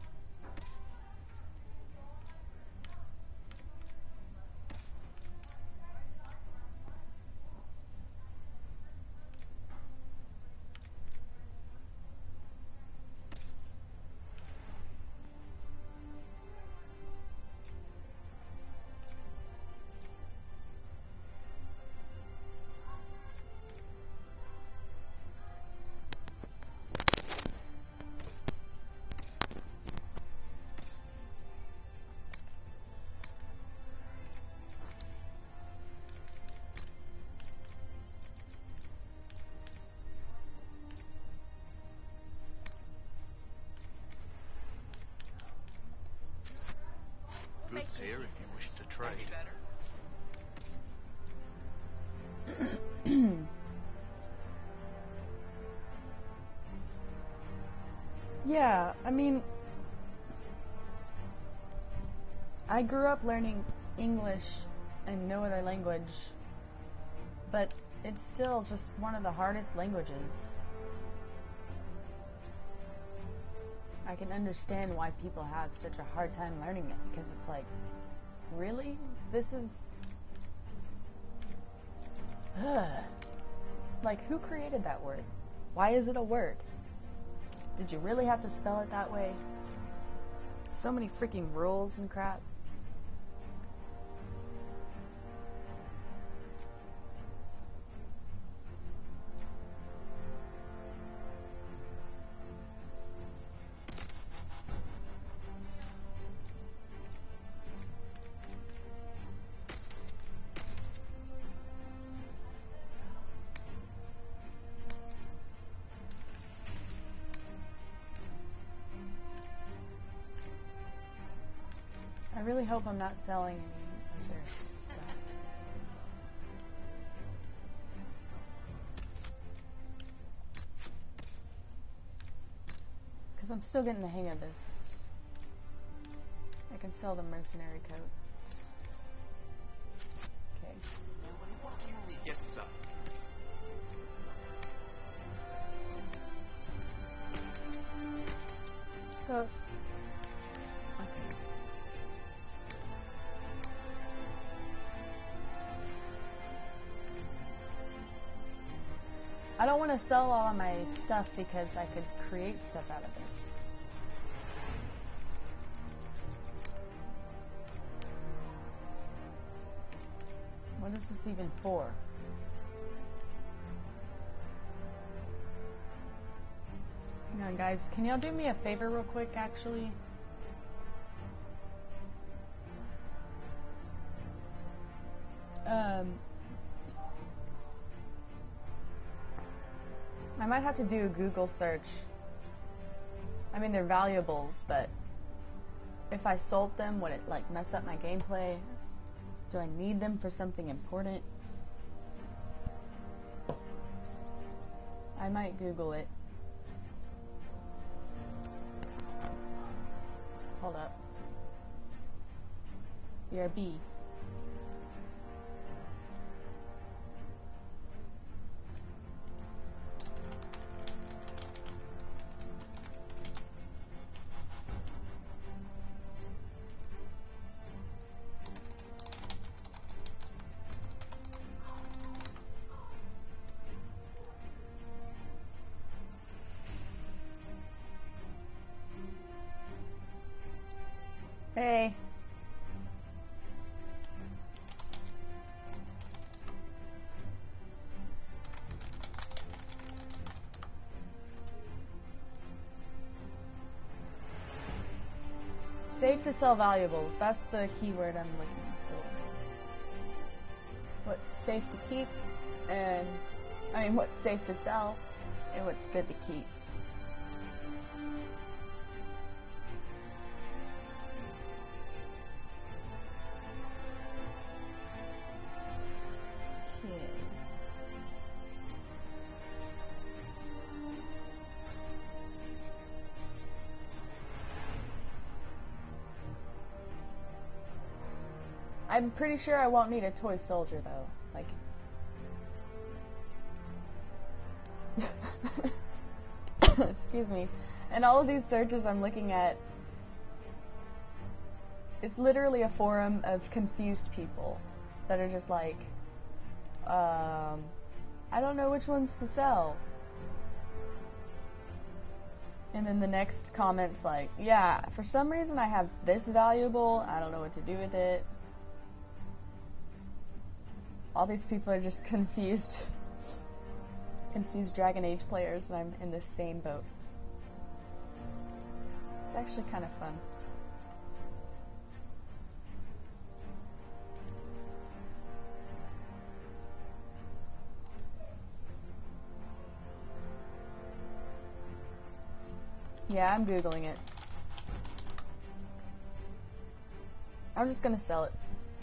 Goods here if you wish to trade. Yeah, I mean, I grew up learning English and no other language, but it's still just one of the hardest languages. I can understand why people have such a hard time learning it, because it's like, really? This is... Ugh. Like, who created that word? Why is it a word? Did you really have to spell it that way? So many freaking rules and crap. I really hope I'm not selling any of their stuff. Because I'm still getting the hang of this. I can sell the mercenary coats. Okay. What do you need? Yes, sir. So... I don't want to sell all of my stuff because I could create stuff out of this. What is this even for? Hang on, guys. Can y'all do me a favor real quick, actually? I might have to do a Google search. I mean, they're valuables, but if I sold them, would it, like, mess up my gameplay? Do I need them for something important? I might Google it. Hold up. BRB. Hey. Safe to sell valuables. That's the keyword I'm looking for. What's safe to keep, and what's safe to sell, and what's good to keep. I'm pretty sure I won't need a toy soldier though. Like, excuse me. And all of these searches I'm looking at, it's literally a forum of confused people that are just like, I don't know which ones to sell. And then the next comment's like, yeah, for some reason I have this valuable, I don't know what to do with it. All these people are just confused. Confused Dragon Age players, and I'm in the same boat. It's actually kind of fun. Yeah, I'm Googling it. I'm just gonna sell it.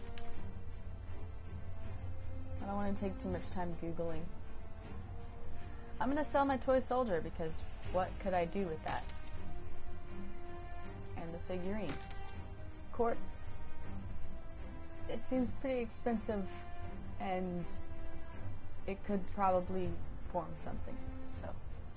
I don't want to take too much time Googling. I'm gonna sell my toy soldier because what could I do with that? And the figurine. Quartz. It seems pretty expensive and it could probably form something, so.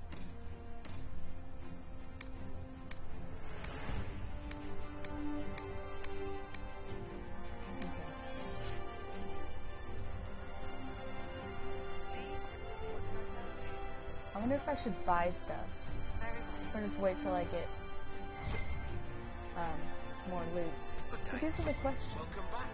I wonder if I should buy stuff, or just wait till I get more loot. So these are the questions. Welcome back.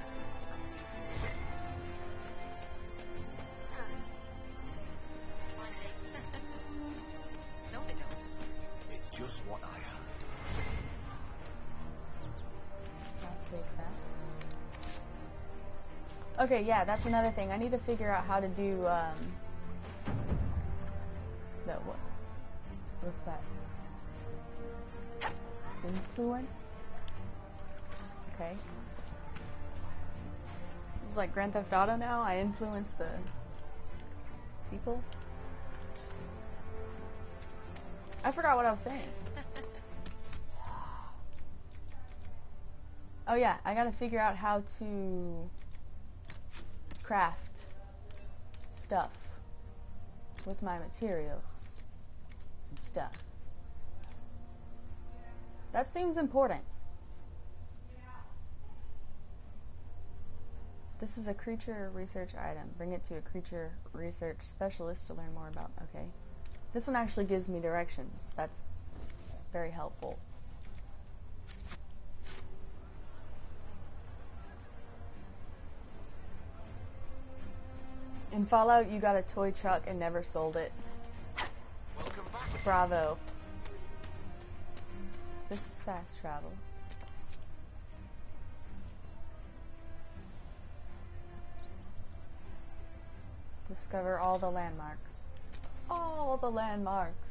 No, they don't. It's just what I heard. I'll take that. Okay, yeah, that's another thing. I need to figure out how to do what's that? Influence? Okay. This is like Grand Theft Auto now. I influence the people. I forgot what I was saying. Oh yeah, I gotta figure out how to craft stuff with my materials and stuff. That seems important. This is a creature research item. Bring it to a creature research specialist to learn more about. Okay. This one actually gives me directions. That's very helpful. In Fallout, you got a toy truck and never sold it. Welcome back. Bravo. So this is fast travel. Discover all the landmarks. All the landmarks.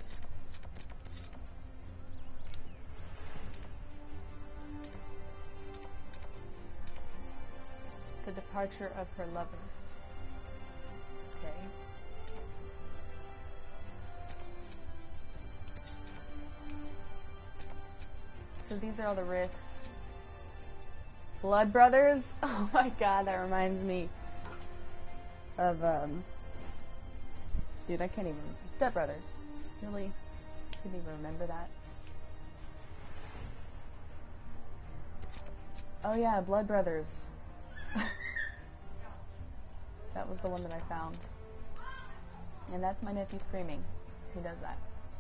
The departure of her lover. Okay. So these are all the rifts. Blood Brothers? Oh my god, that reminds me of, dude, I can't even, Step Brothers. Really? Couldn't even remember that. Oh yeah, Blood Brothers. That was the one that I found. And that's my nephew screaming. He does that.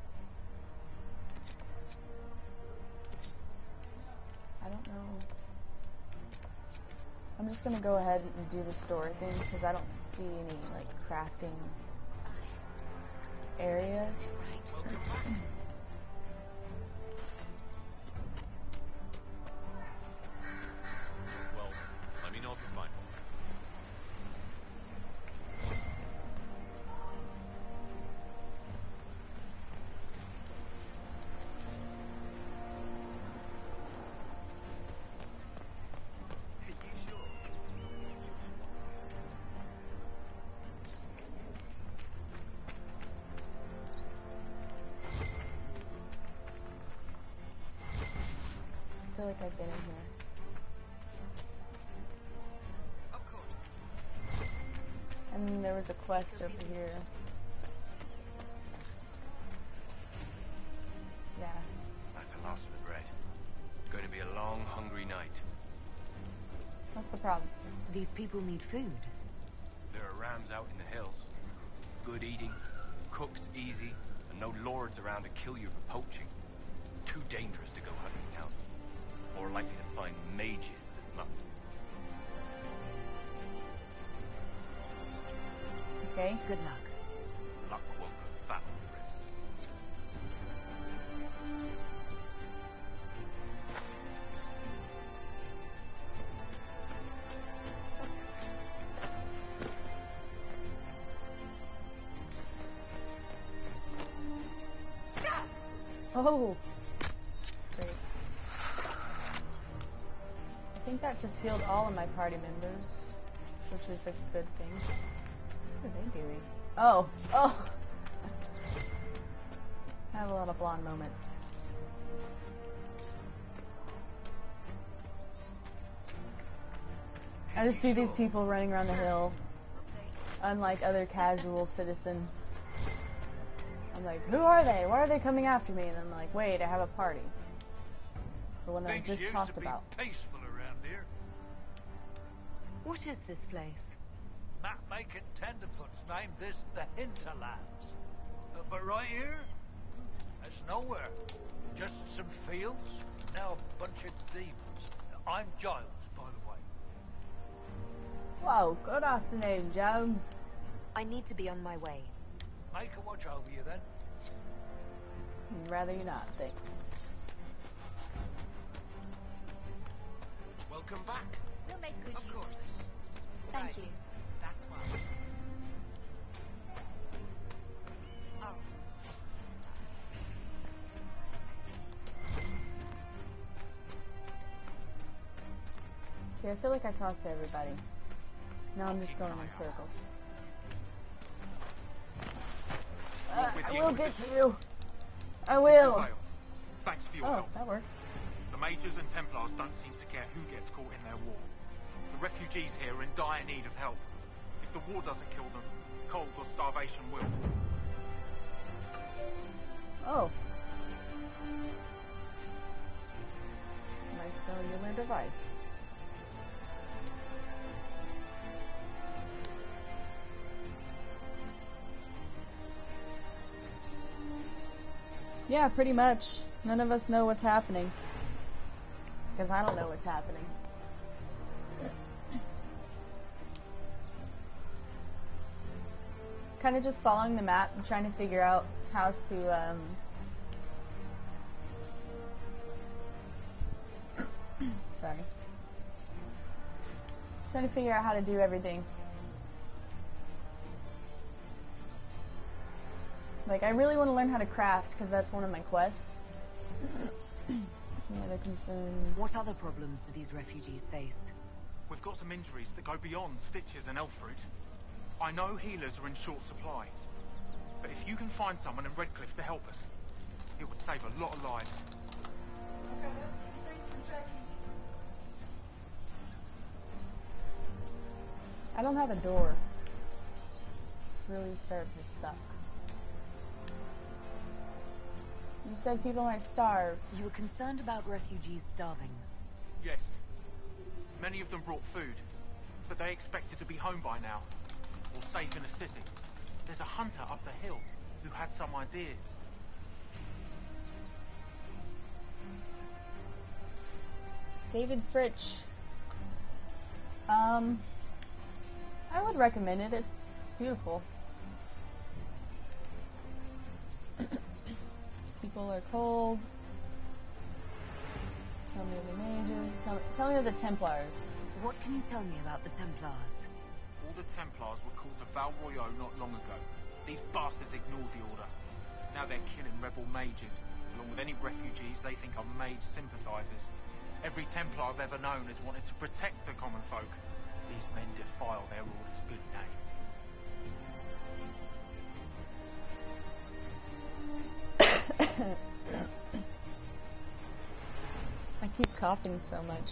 I don't know. I'm just gonna go ahead and do the story thing because I don't see any like crafting areas. Well, let me know if you find one. I feel like I've been in here. Of course. And there was a quest over here. Yeah. That's the last of the bread. It's going to be a long, hungry night. What's the problem? These people need food. There are rams out in the hills. Good eating, cooks easy, and no lords around to kill you for poaching. Too dangerous to go hunting down. More likely to find mages than luck. Okay. Good luck. Luck won't put fat on the ribs. Oh! Great. I think that just healed all of my party members, which is a good thing. What are they doing? Oh! Oh! I have a lot of blonde moments. I just see these people running around the hill, unlike other casual citizens. I'm like, who are they? Why are they coming after me? And I'm like, wait, I have a party. The one that I just talked about. Peaceful around here. What is this place? Map-making tenderfoots named this the Hinterlands. But right here, that's nowhere. Just some fields, now a bunch of demons. I'm Giles, by the way. Whoa, good afternoon, Jones. I need to be on my way. Make a watch over you then. Rather you not, thanks. Welcome back. We'll make good Of use course. of this. Thank Right. you. That's well. Oh. See, I feel like I talked to everybody. Now I'm just going in circles. I will get to you. I will. Thanks for your Oh, help. that worked. The Mages and Templars don't seem to care who gets caught in their war. The refugees here are in dire need of help. If the war doesn't kill them, cold or starvation will. Oh. Nice cellular device. Yeah, pretty much. None of us know what's happening. Because I don't know what's happening. Kind of just following the map and trying to figure out how to, sorry. Trying to figure out how to do everything. Like, I really want to learn how to craft, because that's one of my quests. Any other concerns? What other problems do these refugees face? We've got some injuries that go beyond stitches and elf fruit. I know healers are in short supply. But if you can find someone in Redcliffe to help us, it would save a lot of lives. Okay, that's good. Thank you, Jackie. I don't have a door. It's really starting to suck. You said people might starve. You were concerned about refugees starving? Yes. Many of them brought food, but they expected to be home by now, or safe in a city. There's a hunter up the hill who has some ideas. David Fritsch. I would recommend it. It's beautiful. People are cold. Tell me of the mages. Tell me of the Templars. What can you tell me about the Templars? All the Templars were called to Val Royeaux not long ago. These bastards ignored the order. Now they're killing rebel mages, along with any refugees they think are mage sympathizers. Every Templar I've ever known has wanted to protect the common folk. These men defile their order's good name. I keep coughing so much.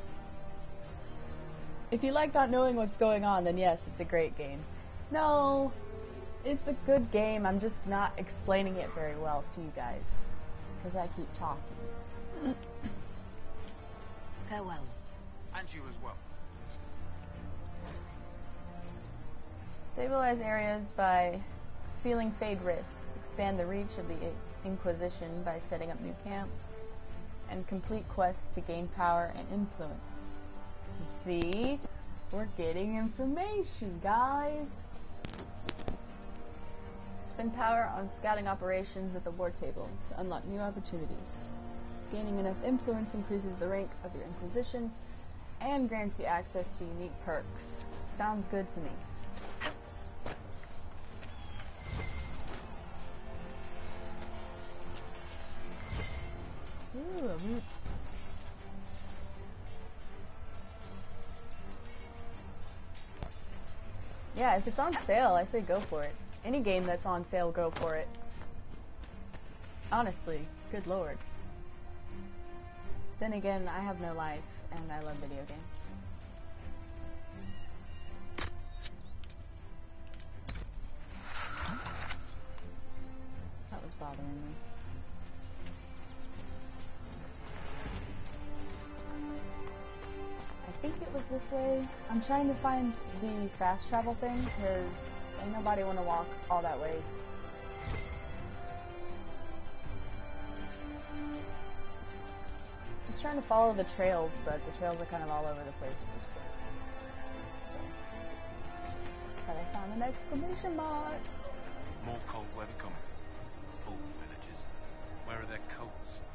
If you like not knowing what's going on, then yes, it's a great game. No, it's a good game. I'm just not explaining it very well to you guys, because I keep talking. Farewell. And you as well. Stabilize areas by sealing Fade Rifts. Expand the reach of the Inquisition by setting up new camps. And complete quests to gain power and influence. See? We're getting information, guys! Spend power on scouting operations at the war table to unlock new opportunities. Gaining enough influence increases the rank of your Inquisition and grants you access to unique perks. Sounds good to me. Ooh, a root. Yeah, if it's on sale, I say go for it. Any game that's on sale, go for it. Honestly, good lord. Then again, I have no life, and I love video games. That was bothering me. I think it was this way. I'm trying to find the fast travel thing, because ain't nobody want to walk all that way. Just trying to follow the trails, but the trails are kind of all over the place at this point. So, but I found an exclamation mark. More cold weather coming. Fool villagers. Where are their coats?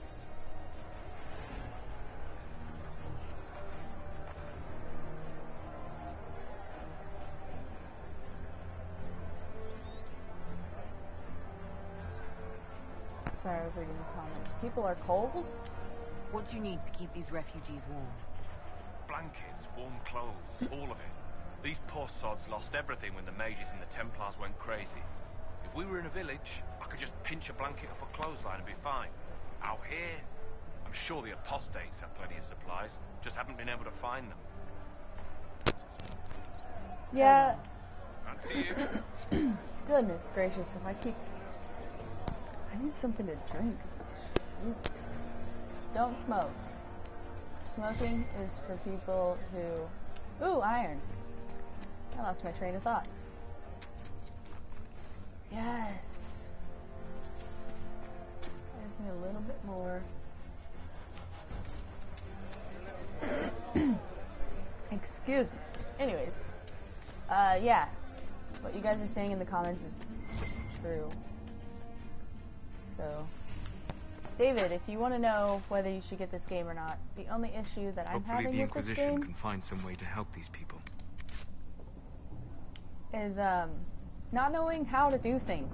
Sorry, I was reading the comments. People are cold? What do you need to keep these refugees warm? Blankets, warm clothes, all of it. These poor sods lost everything when the mages and the Templars went crazy. If we were in a village, I could just pinch a blanket off a clothesline and be fine. Out here, I'm sure the apostates have plenty of supplies, just haven't been able to find them. Yeah. Fancy you. Goodness gracious, if I keep... I need something to drink. Shoot. Don't smoke. Smoking is for people who... Ooh, iron. I lost my train of thought. Yes. I just need a little bit more. Excuse me. Anyways. Yeah. What you guys are saying in the comments is true. So... David, if you want to know whether you should get this game or not, the only issue that I'm having with this game... Hopefully the Inquisition can find some way to help these people. ...is, not knowing how to do things.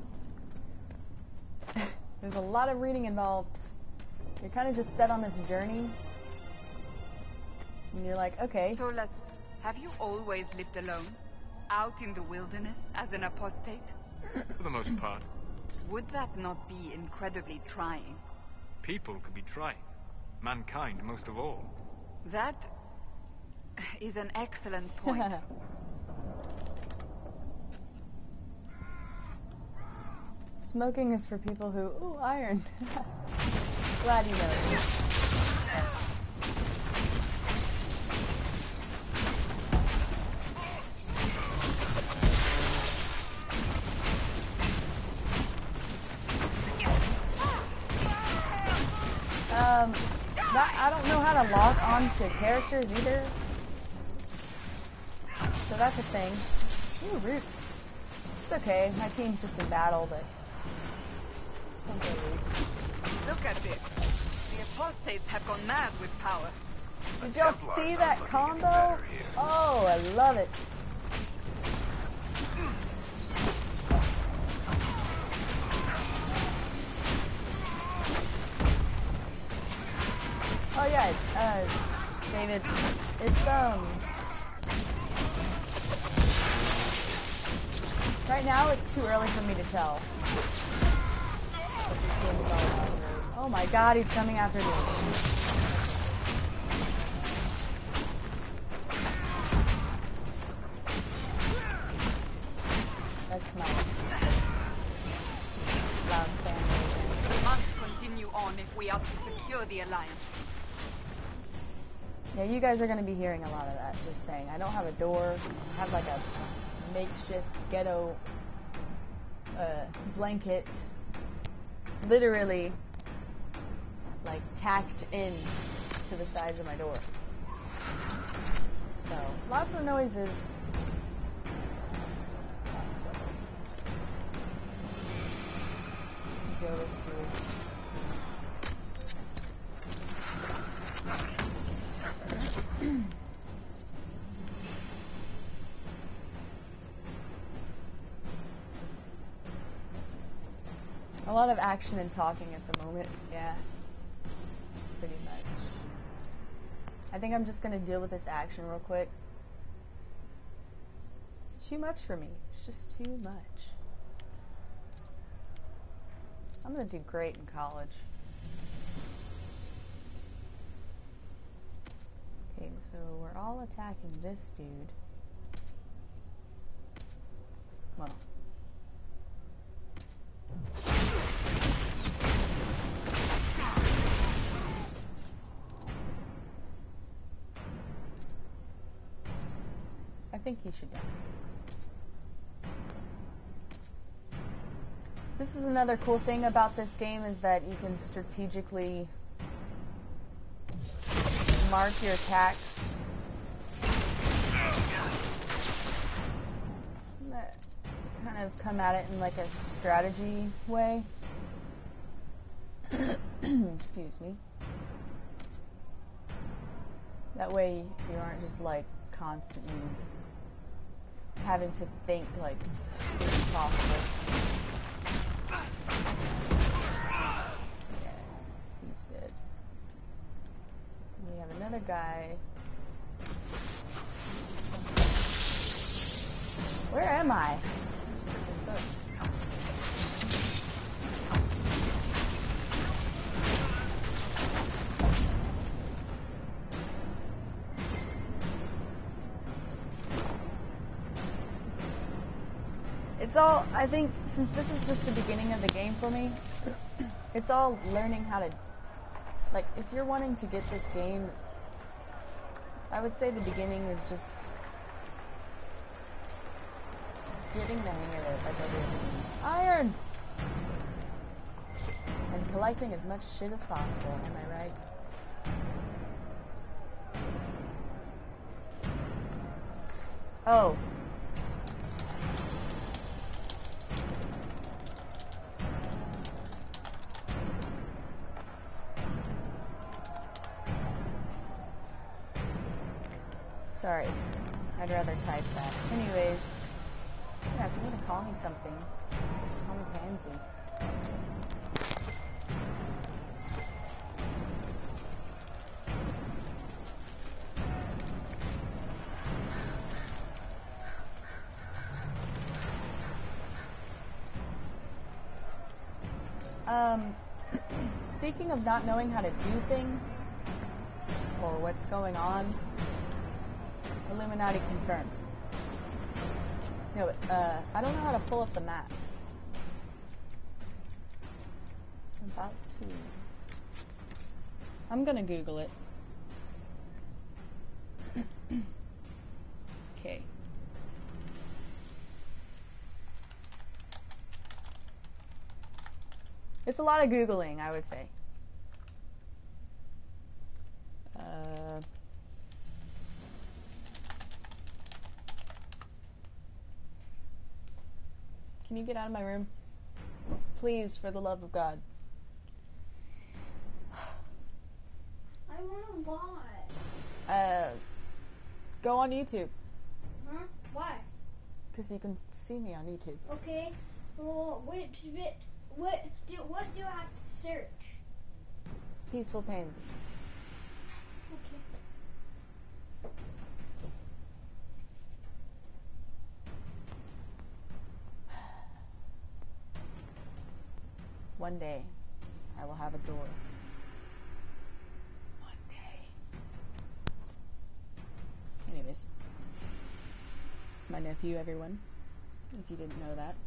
There's a lot of reading involved. You're kind of just set on this journey. And you're like, okay. Solas, have you always lived alone? Out in the wilderness as an apostate? For the most part. Would that not be incredibly trying? People could be trying. Mankind most of all. That is an excellent point. Smoking is for people who... Ooh, iron. Glad you know. I don't know how to lock onto characters either. So that's a thing. Ooh, root. It's okay. My team's just in battle, but... Look at this. The apostates have gone mad with power. Did y'all see that combo? Oh, I love it. Oh yeah, David, it's right now it's too early for me to tell. This game is all about. Oh my god, he's coming after me. That's my loud family. We must continue on if we are to secure the Alliance. Yeah, you guys are going to be hearing a lot of that, just saying. I don't have a door. I have like a makeshift ghetto blanket, literally like tacked in to the sides of my door. So, lots of noises. Feel this too. A lot of action and talking at the moment, yeah. Pretty much. I think I'm just gonna deal with this action real quick. It's too much for me. It's just too much. I'm gonna do great in college. Okay, so we're all attacking this dude. Well. I think he should die. This is another cool thing about this game is that you can strategically mark your attacks. Kind of come at it in like a strategy way. Excuse me. That way you aren't just like constantly having to think like it's possible. Yeah, he's dead. And we have another guy. Where am I? It's all, I think, since this is just the beginning of the game for me, it's all learning how to, like, if you're wanting to get this game, I would say the beginning is just getting the hang of it, like everything. Iron! And collecting as much shit as possible, am I right? Oh. Sorry, I'd rather type that. Anyways, yeah, if you want to call me something, just call me Pansy. Speaking of not knowing how to do things, or what's going on, Illuminati confirmed. No, I don't know how to pull up the map. About to. I'm gonna Google it. Okay. It's a lot of Googling, I would say. Can you get out of my room? Please, for the love of God. I want to watch. Go on YouTube. Huh? Why? Because you can see me on YouTube. Okay. Well, what do I have to search? Peaceful Pansy. Okay. One day, I will have a door. One day. Anyways. It's my nephew, everyone. If you didn't know that.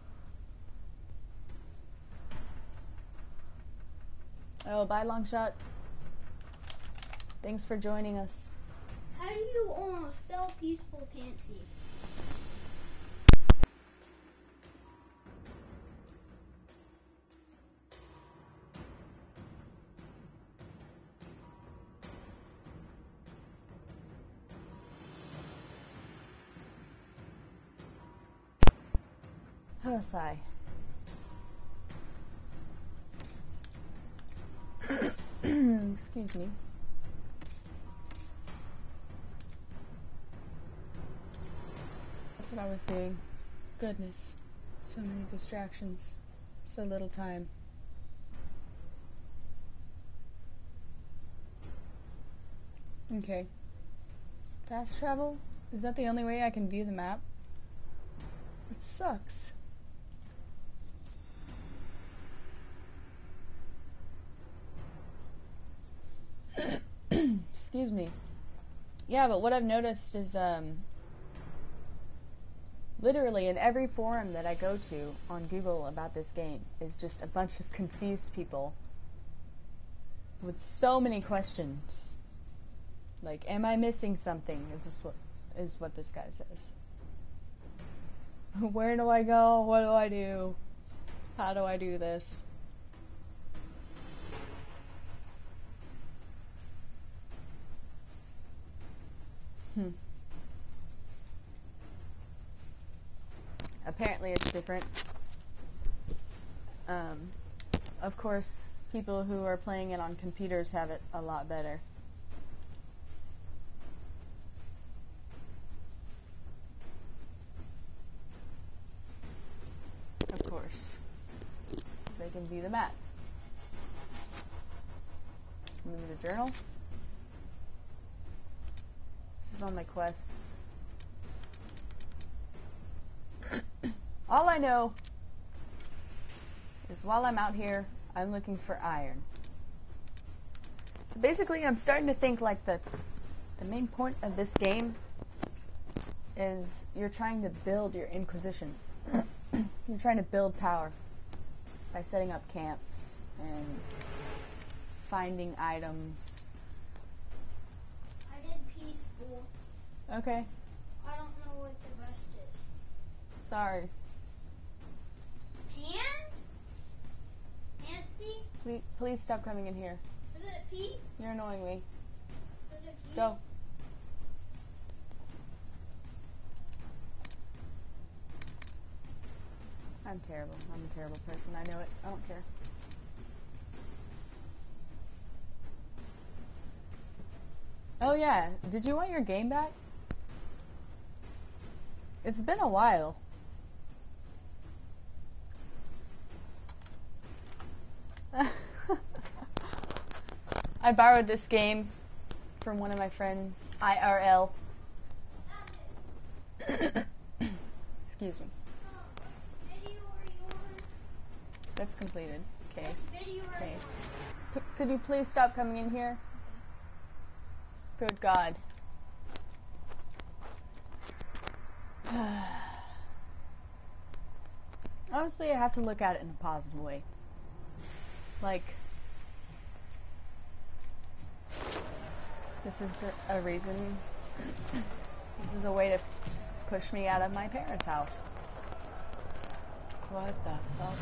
Oh, bye, Longshot. Thanks for joining us. How do you spell Peaceful Pansy? Oh, sigh. Excuse me. That's what I was doing. Goodness. So many distractions. So little time. Okay. Fast travel? Is that the only way I can view the map? It sucks. Excuse me. Yeah, but what I've noticed is, literally in every forum that I go to on Google about this game is just a bunch of confused people with so many questions. Like, am I missing something? Is what this guy says. Where do I go? What do I do? How do I do this? Apparently it's different. Of course, people who are playing it on computers have it a lot better. Of course. They can view the map. Move the journal. This is on my quests. All I know is while I'm out here, I'm looking for iron. So basically, I'm starting to think like the main point of this game is you're trying to build your Inquisition. You're trying to build power by setting up camps and finding items. I did peaceful. Okay. I don't know what the rest is. Sorry. Nancy? Please stop coming in here. Is it a P? You're annoying me. Is it a P? Go. I'm terrible. I'm a terrible person. I know it. I don't care. Oh yeah. Did you want your game back? It's been a while. I borrowed this game from one of my friends, IRL. Excuse me. That's completed. Okay. Okay. Could you please stop coming in here? Good God. Honestly, I have to look at it in a positive way. Like, this is a reason, this is a way to push me out of my parents' house. What the fuck?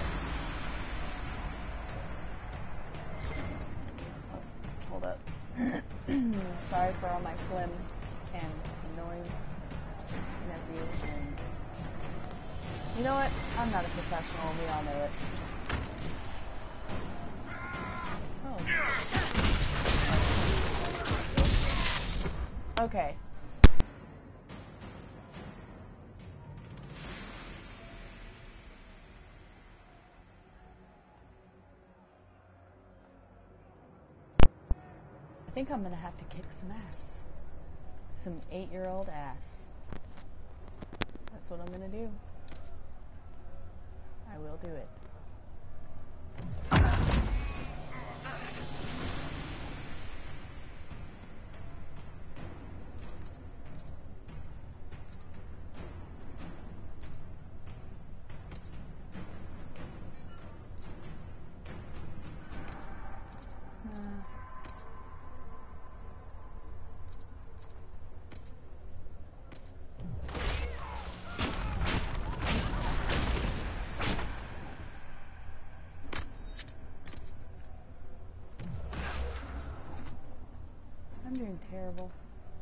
Oh, hold up. Sorry for all my phlegm and annoying nephew, and you know what? I'm not a professional, we all know it. Oh. Okay. I think I'm gonna have to kick some ass. Some 8-year-old ass. That's what I'm gonna do. I will do it. I'm doing terrible.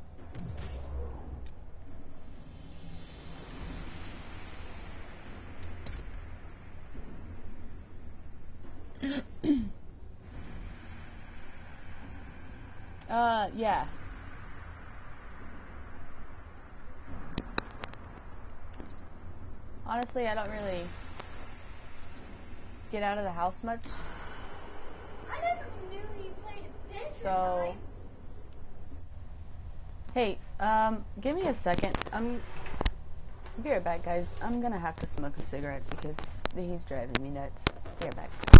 Yeah. Honestly, I don't really get out of the house much. I never knew you played Adventure So, hey, give me a second. I'll be right back, guys. I'm gonna have to smoke a cigarette because he's driving me nuts. Be right back.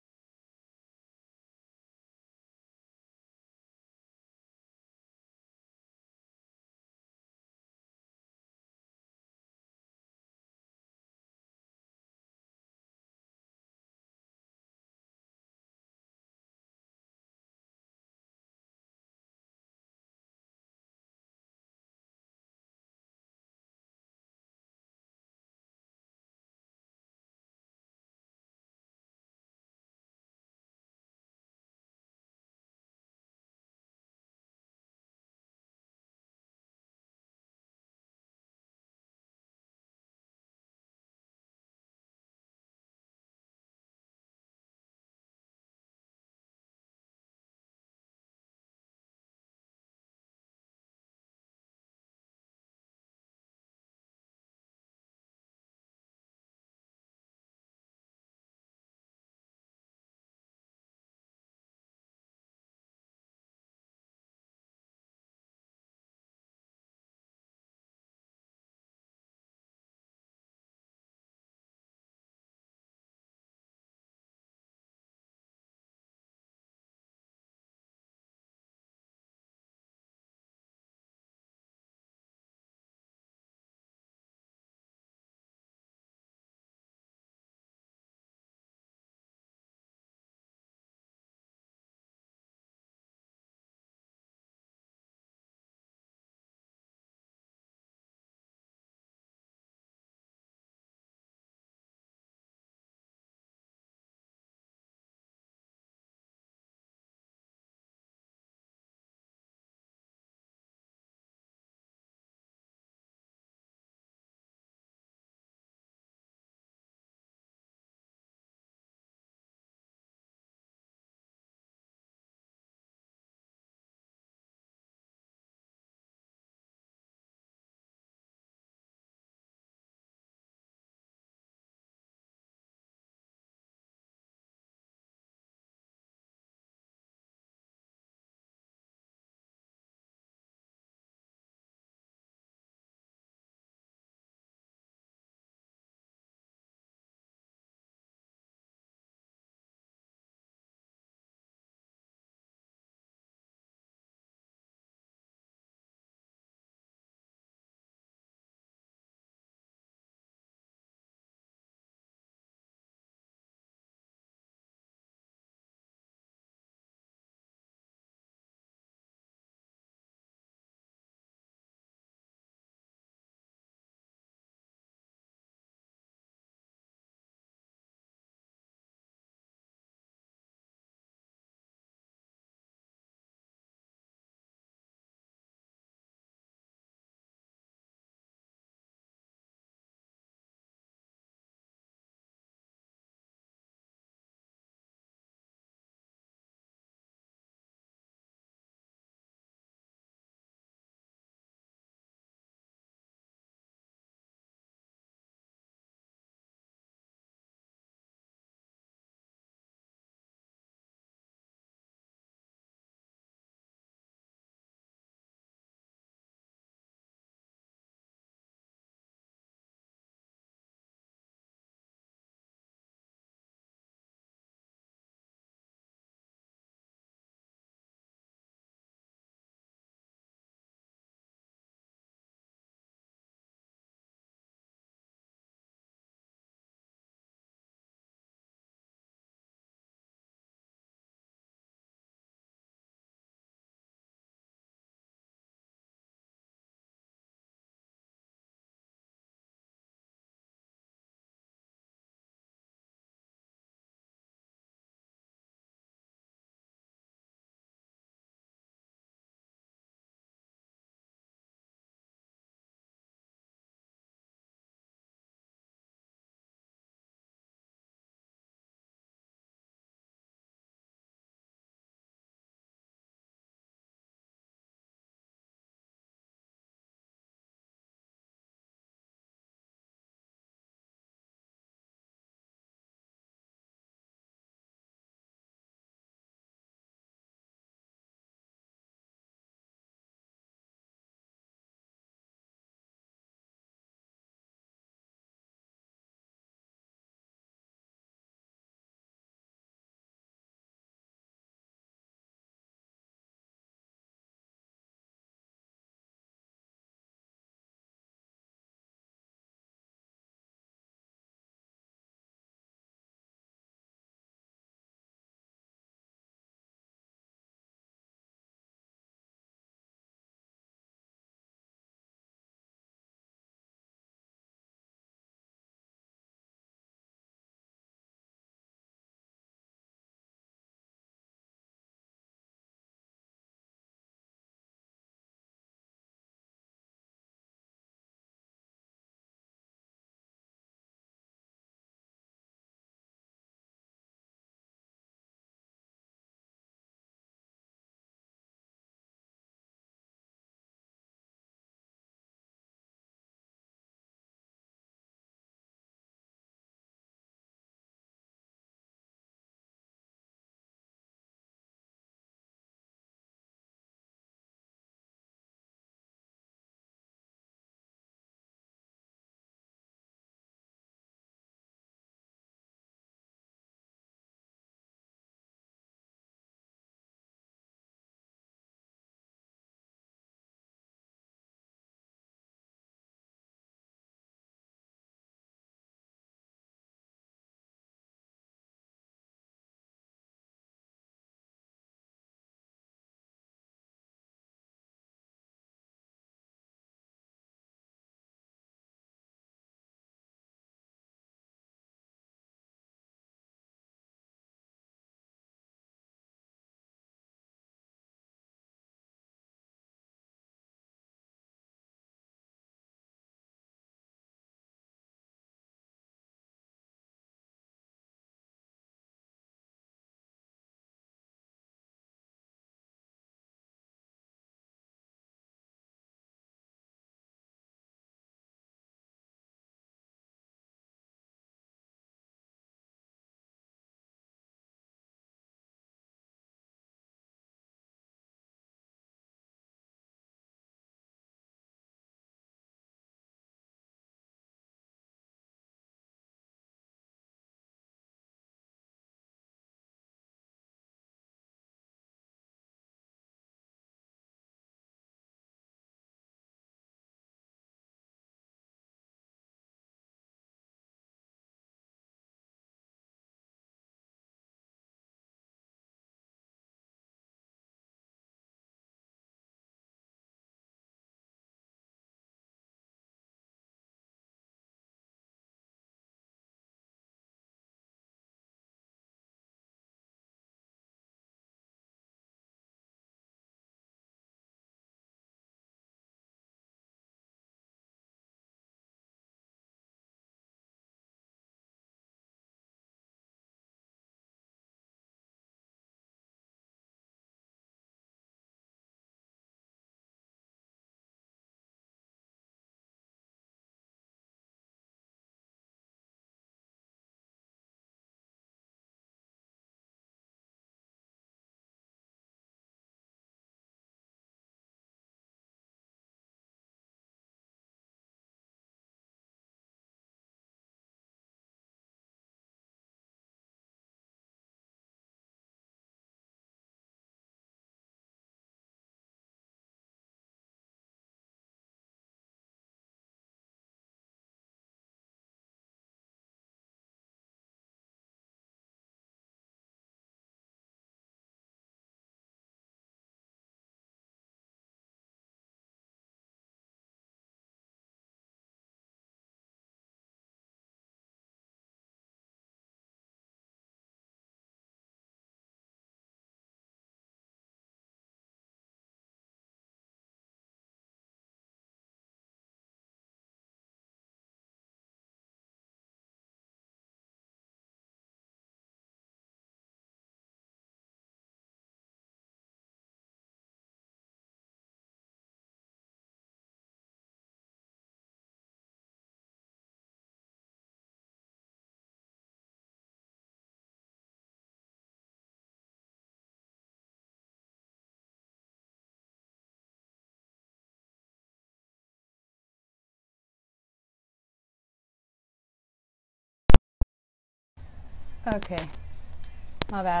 Okay. My bad.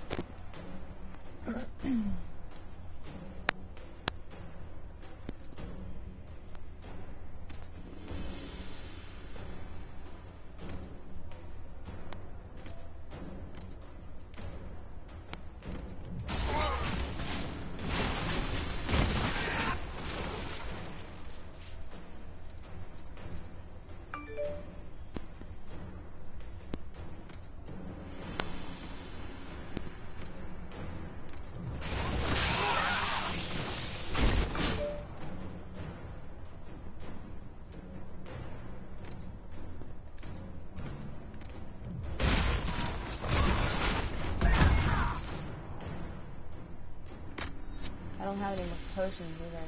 I don't have any more potions either.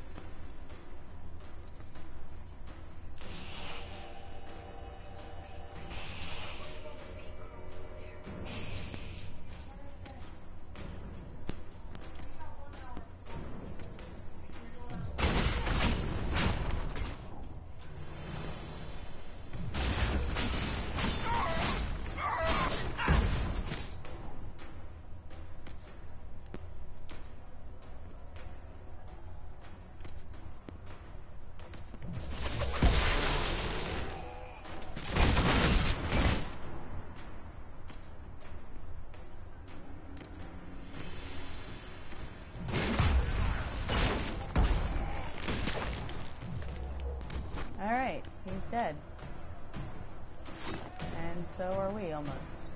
Alright, he's dead. And so are we, almost.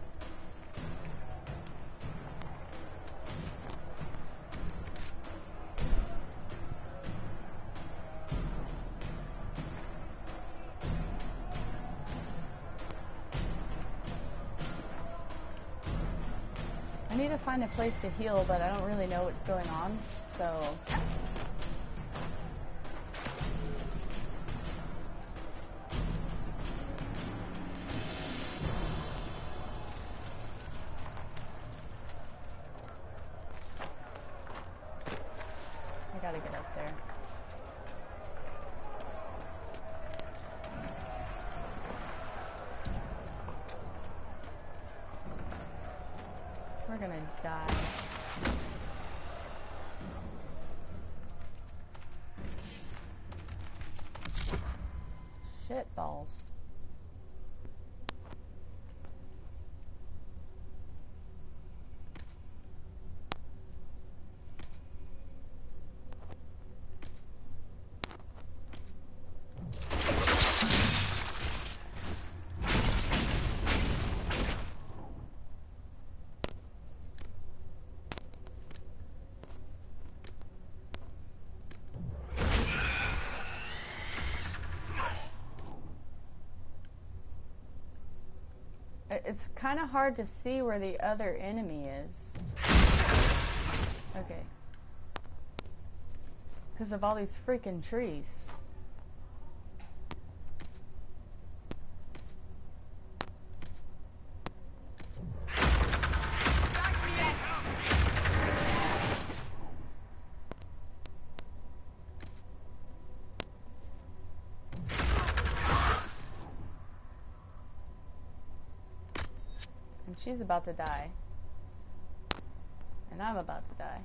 I need to find a place to heal, but I don't really know what's going on, so... I gotta get up there. We're gonna die. Shit balls. It's kind of hard to see where the other enemy is. Okay. Because of all these freaking trees. And she's about to die. And I'm about to die.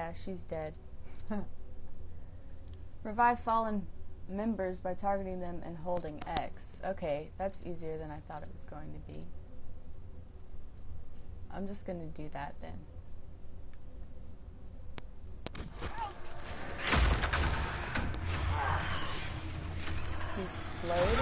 Yeah, she's dead. Revive fallen members by targeting them and holding X. Okay, that's easier than I thought it was going to be. I'm just going to do that then. He's slowed.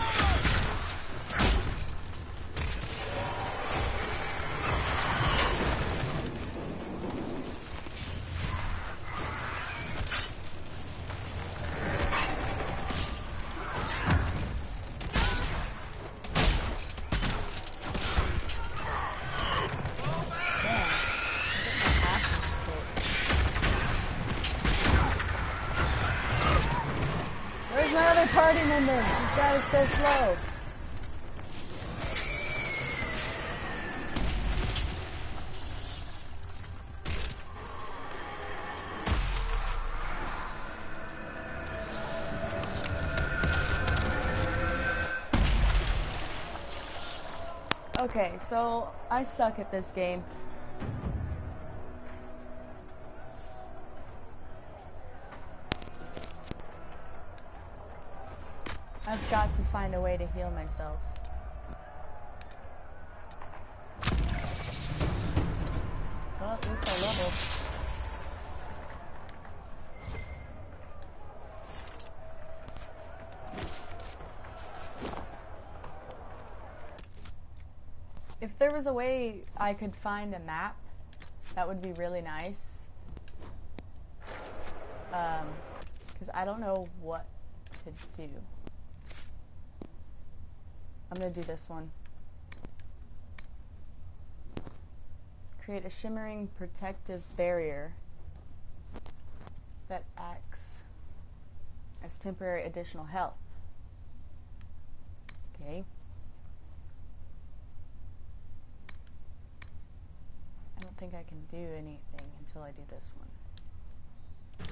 Party members, this guy is so slow. Okay, so I suck at this game. I've got to find a way to heal myself. Well, at least I leveled. If there was a way I could find a map, that would be really nice. Because I don't know what to do. I'm going to do this one. Create a shimmering protective barrier that acts as temporary additional health. Okay. I don't think I can do anything until I do this one.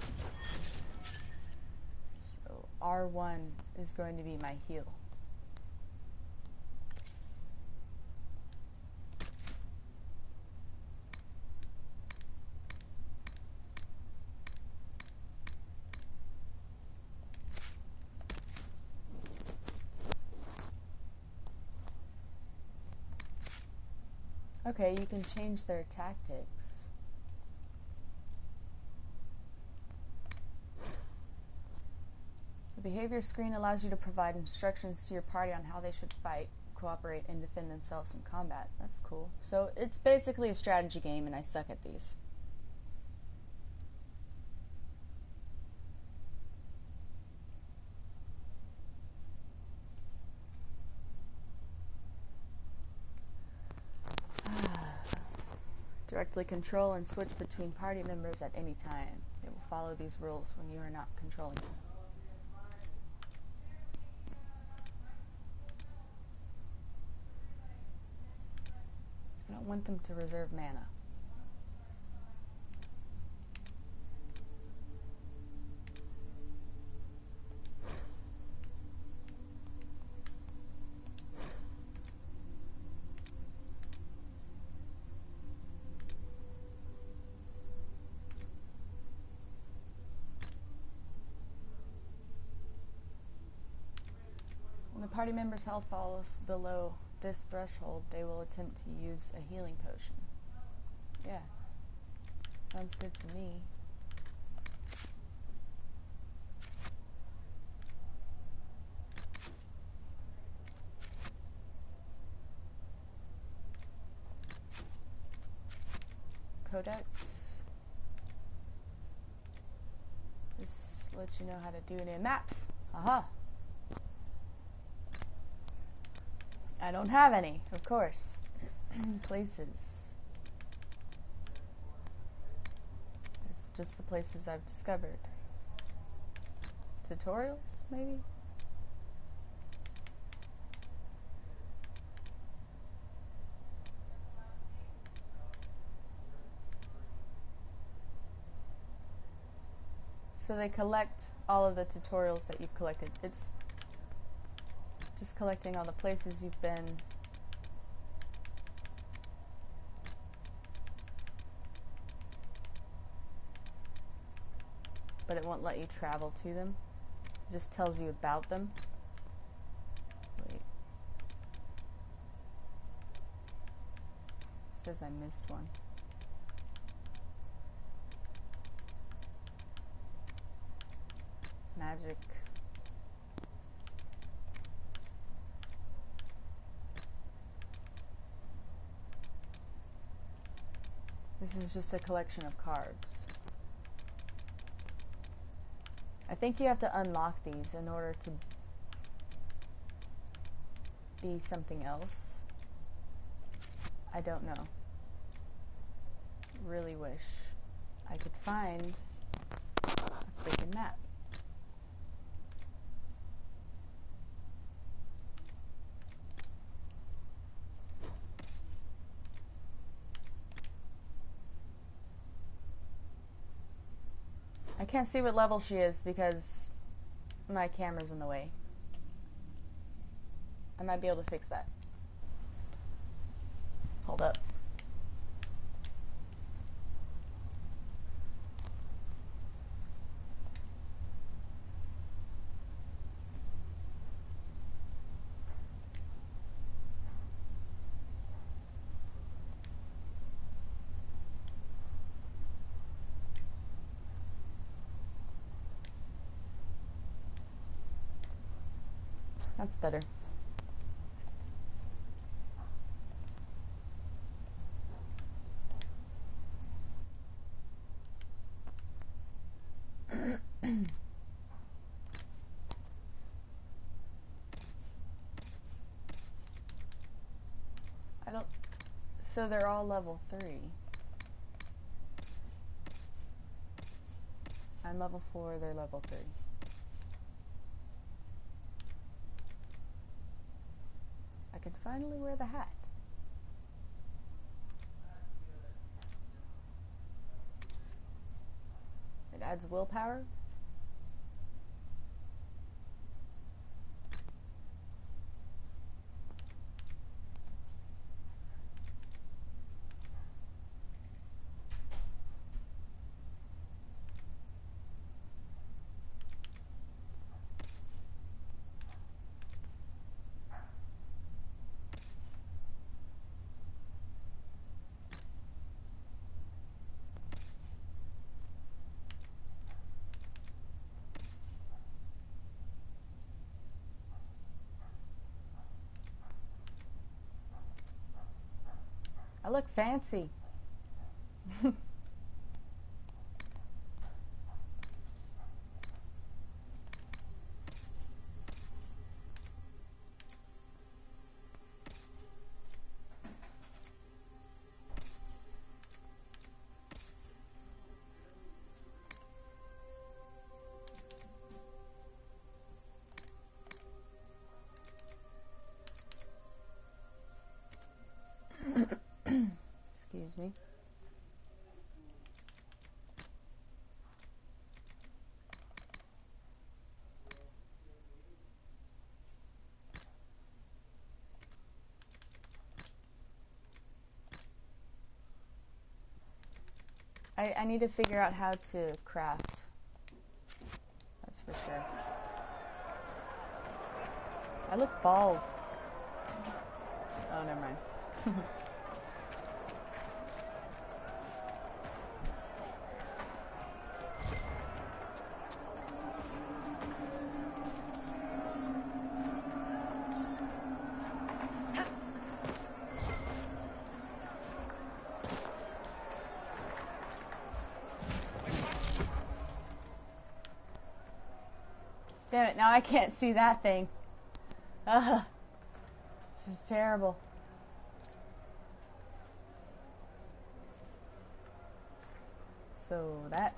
So R1 is going to be my heal. Okay, you can change their tactics. The behavior screen allows you to provide instructions to your party on how they should fight, cooperate, and defend themselves in combat. That's cool. So it's basically a strategy game, and I suck at these. Directly control and switch between party members at any time. They will follow these rules when you are not controlling them. I don't want them to reserve mana. When the party member's health falls below this threshold, they will attempt to use a healing potion. Yeah. Sounds good to me. Codex. This lets you know how to do it in maps. Aha. I don't have any, of course. Places. It's just the places I've discovered. Tutorials, maybe? So they collect all of the tutorials that you've collected. It's just collecting all the places you've been. but it won't let you travel to them. It just tells you about them. Wait. It says I missed one. Magic. This is just a collection of cards. I think you have to unlock these in order to be something else. I don't know. Really wish I could find a freaking map. I can't see what level she is because my camera's in the way. I might be able to fix that. Hold up. That's better. I don't... So they're all level 3. I'm level 4, they're level 3. I can finally wear the hat. It adds willpower. I look fancy. Excuse me. I need to figure out how to craft. That's for sure. I look bald. Oh, never mind. Damn it, now I can't see that thing. Ugh. This is terrible. So that.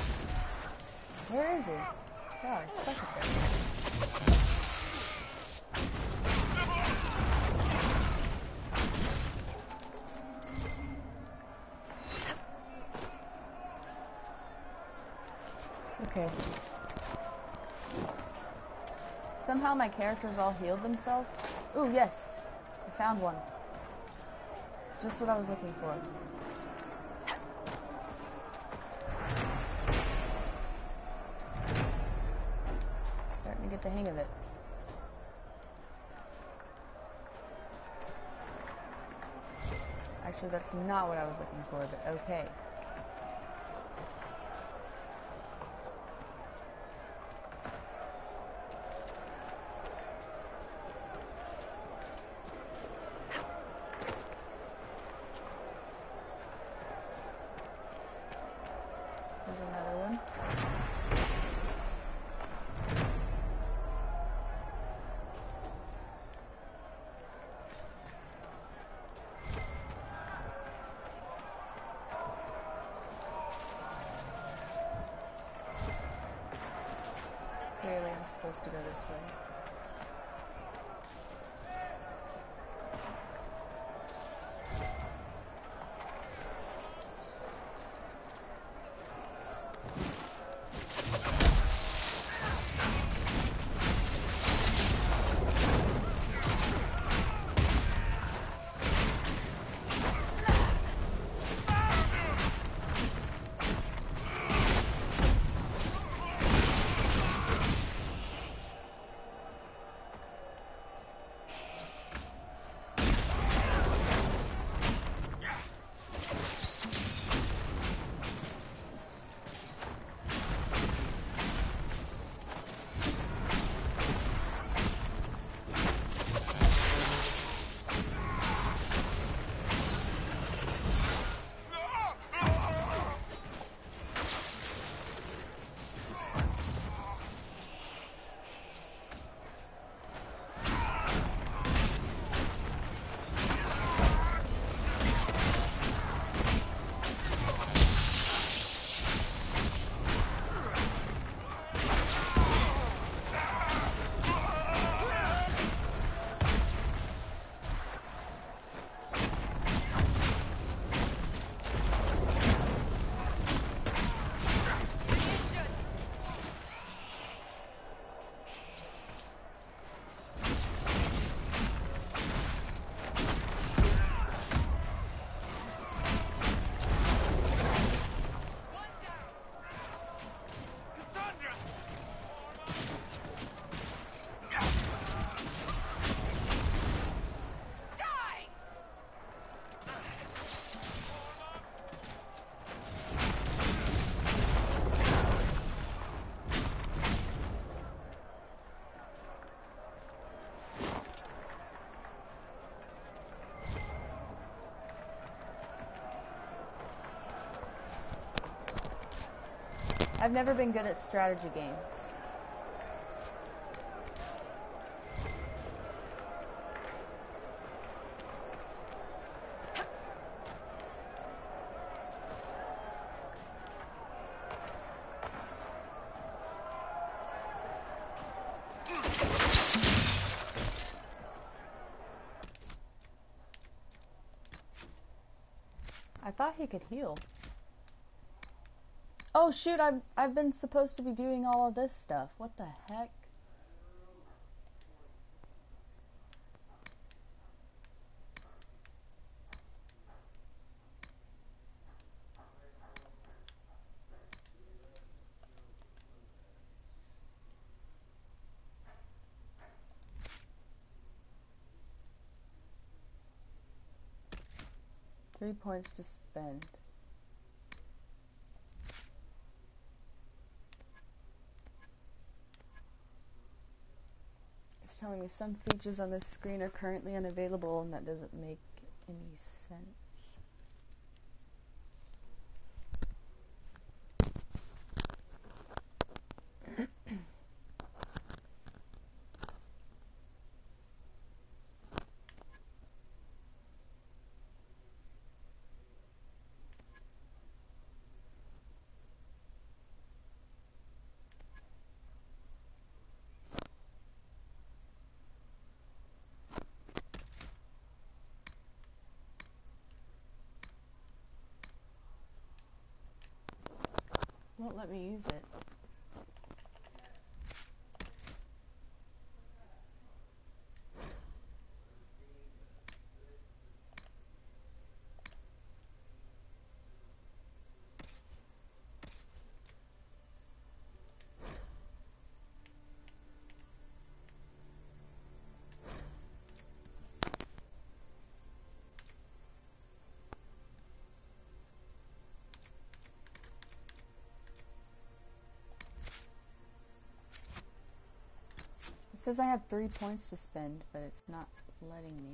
Where is he? God, I suck at this. Okay. Somehow my characters all healed themselves. Ooh, yes. I found one. Just what I was looking for. Starting to get the hang of it. Actually, that's not what I was looking for, but okay. There's another one. Clearly, I'm supposed to go this way. I've never been good at strategy games. I thought he could heal. Oh shoot, I've been supposed to be doing all of this stuff. What the heck? Three points to spend. It's telling me some features on this screen are currently unavailable, and that doesn't make any sense. Won't let me use it. says I have 3 points to spend, but it's not letting me.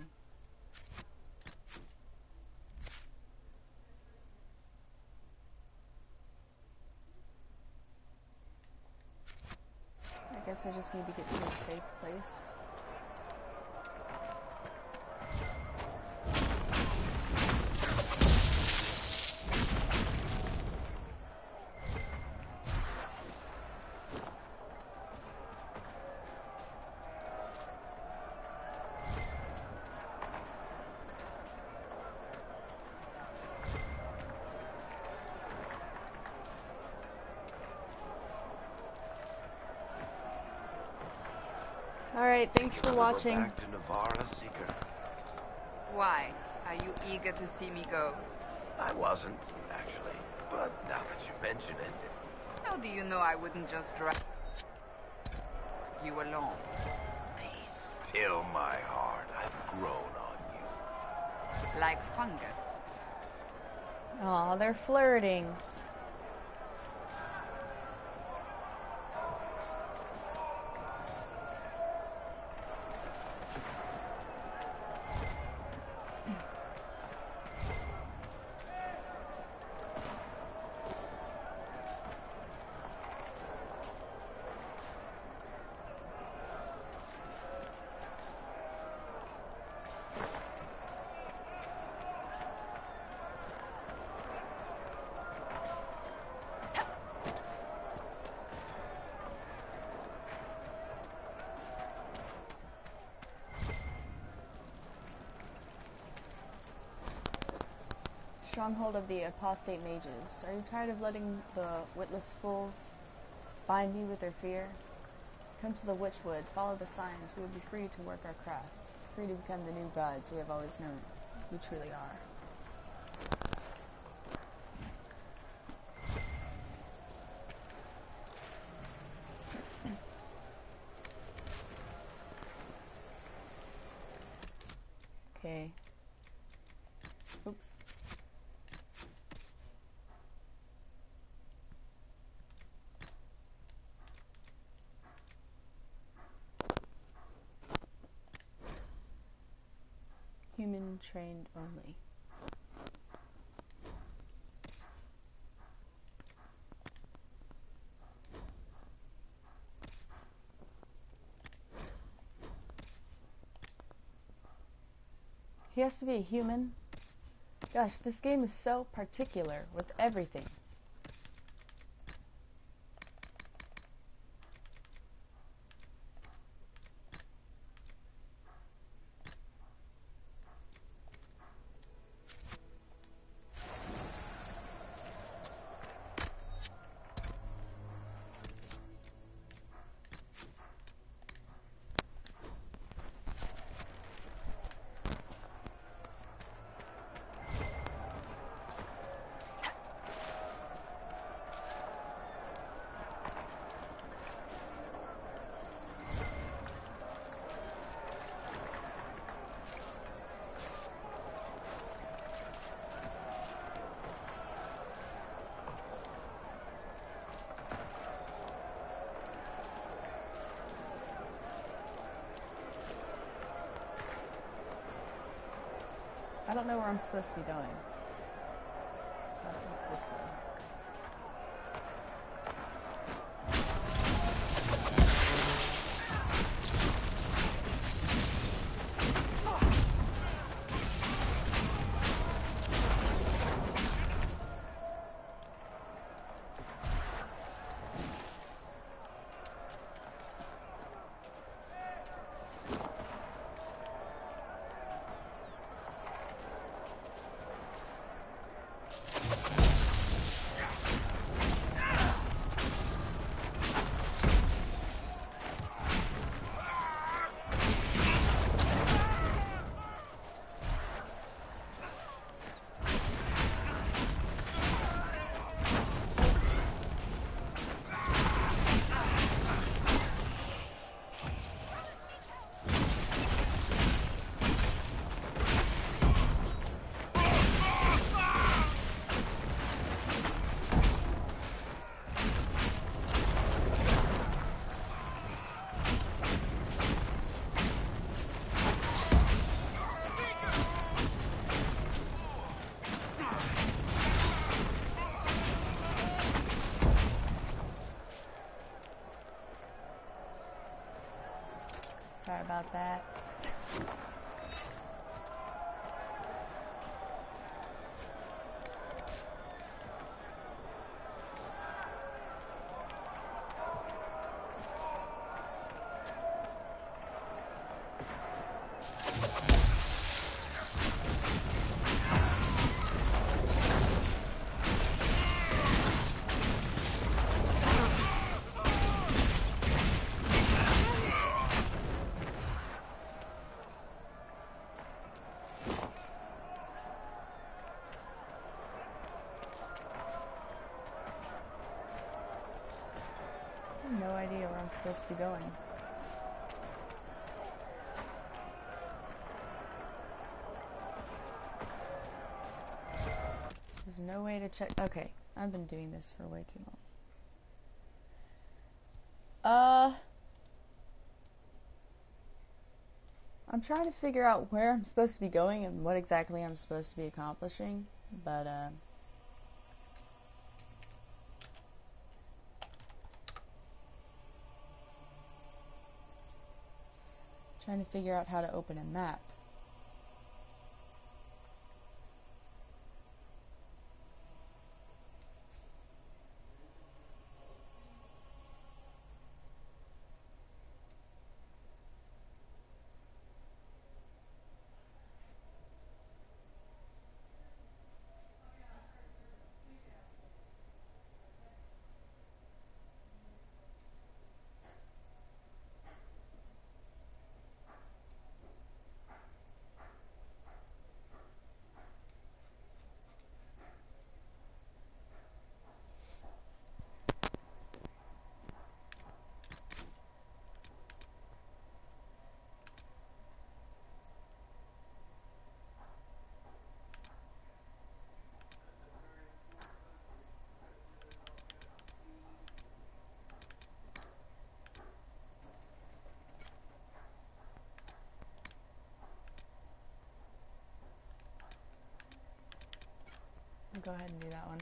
I guess I just need to get to a safe place. Alright, thanks for watching. Back to Navarra, Seeker? Why? Are you eager to see me go? I wasn't, actually. But now that you mention it... How do you know I wouldn't just drag you along? Be still, my heart. I've grown on you. Like fungus. Aw, they're flirting. Stronghold of the apostate mages. Are you tired of letting the witless fools bind you with their fear? Come to the Witchwood, follow the signs, we will be free to work our craft, free to become the new gods we have always known we truly are. Okay. Oops. Human trained only. He has to be a human? Gosh, this game is so particular with everything. I don't know where I'm supposed to be going. I thought it was this way. Sorry about that. I have no idea where I'm supposed to be going. There's no way to check. Okay, I've been doing this for way too long. I'm trying to figure out where I'm supposed to be going and what exactly I'm supposed to be accomplishing, but trying to figure out how to open a map. I'll go ahead and do that one.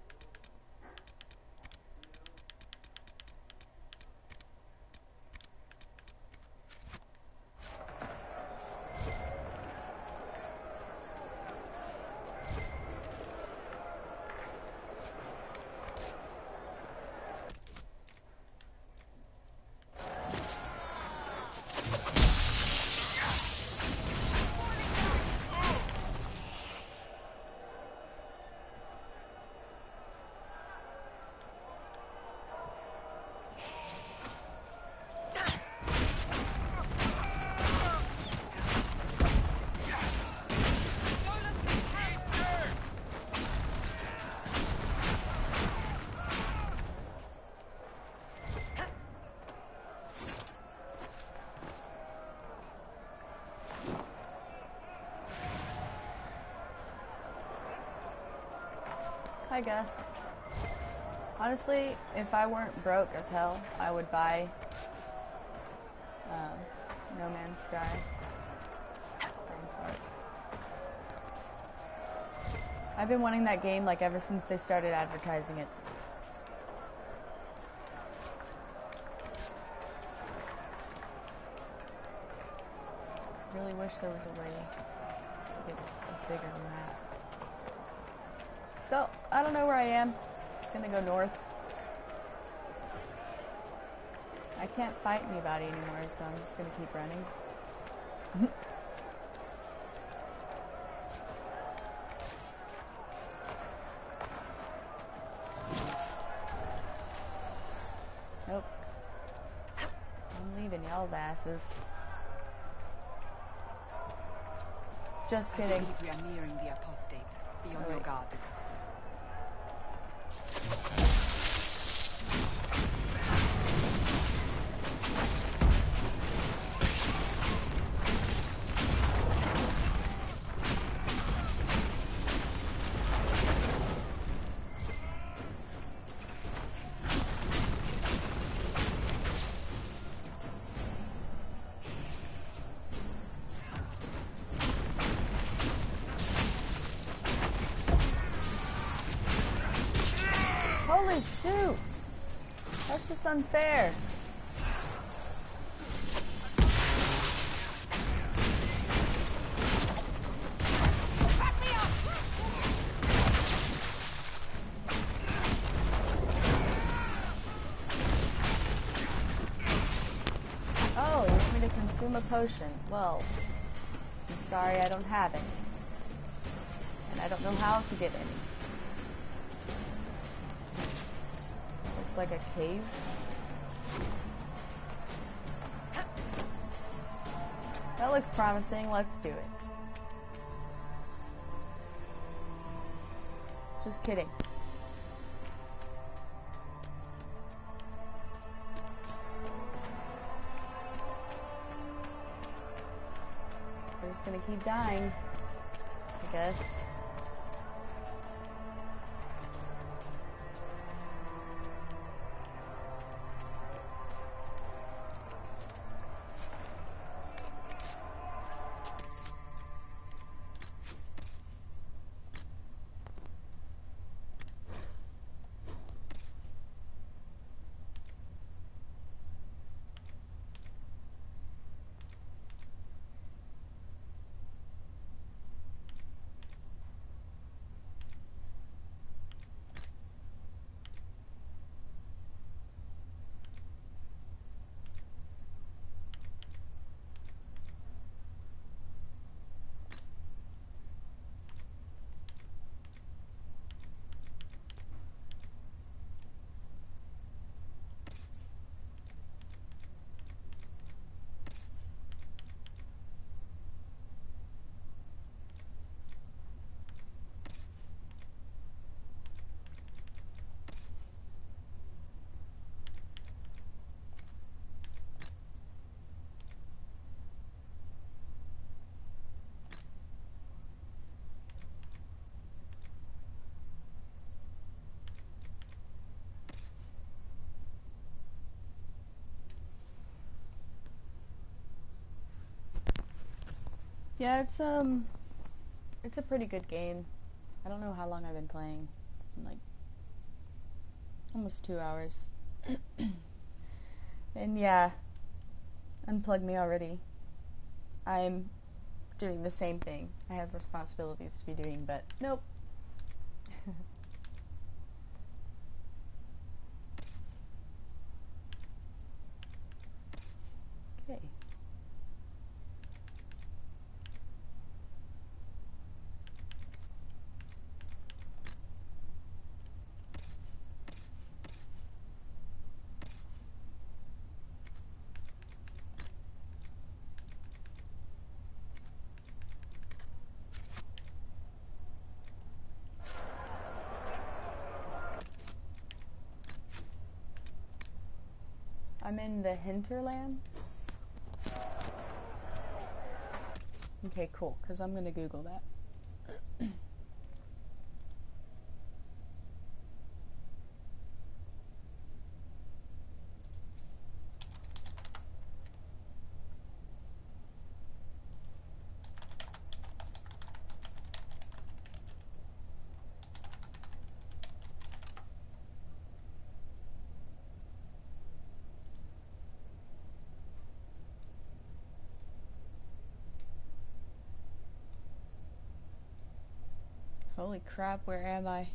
I guess. Honestly, if I weren't broke as hell, I would buy No Man's Sky. Brainfart. I've been wanting that game like ever since they started advertising it. Really wish there was a way to get a bigger map. So, I don't know where I am. Just gonna go north. I can't fight anybody anymore, so I'm just gonna keep running. Nope. I'm leaving y'all's asses. Just kidding. I believe we are nearing the apostates. Be on your guard. Holy shoot! That's just unfair. Consume a potion. Well, I'm sorry I don't have any. And I don't know how to get any. Looks like a cave. That looks promising. Let's do it. Just kidding. We're just gonna keep dying, I guess. Yeah, it's a pretty good game. I don't know how long I've been playing. It's been like almost 2 hours. And yeah, unplug me already. I'm doing the same thing. I have responsibilities to be doing, but nope. Okay. I'm in the hinterlands. Okay, cool, because I'm going to Google that. Holy crap, where am I?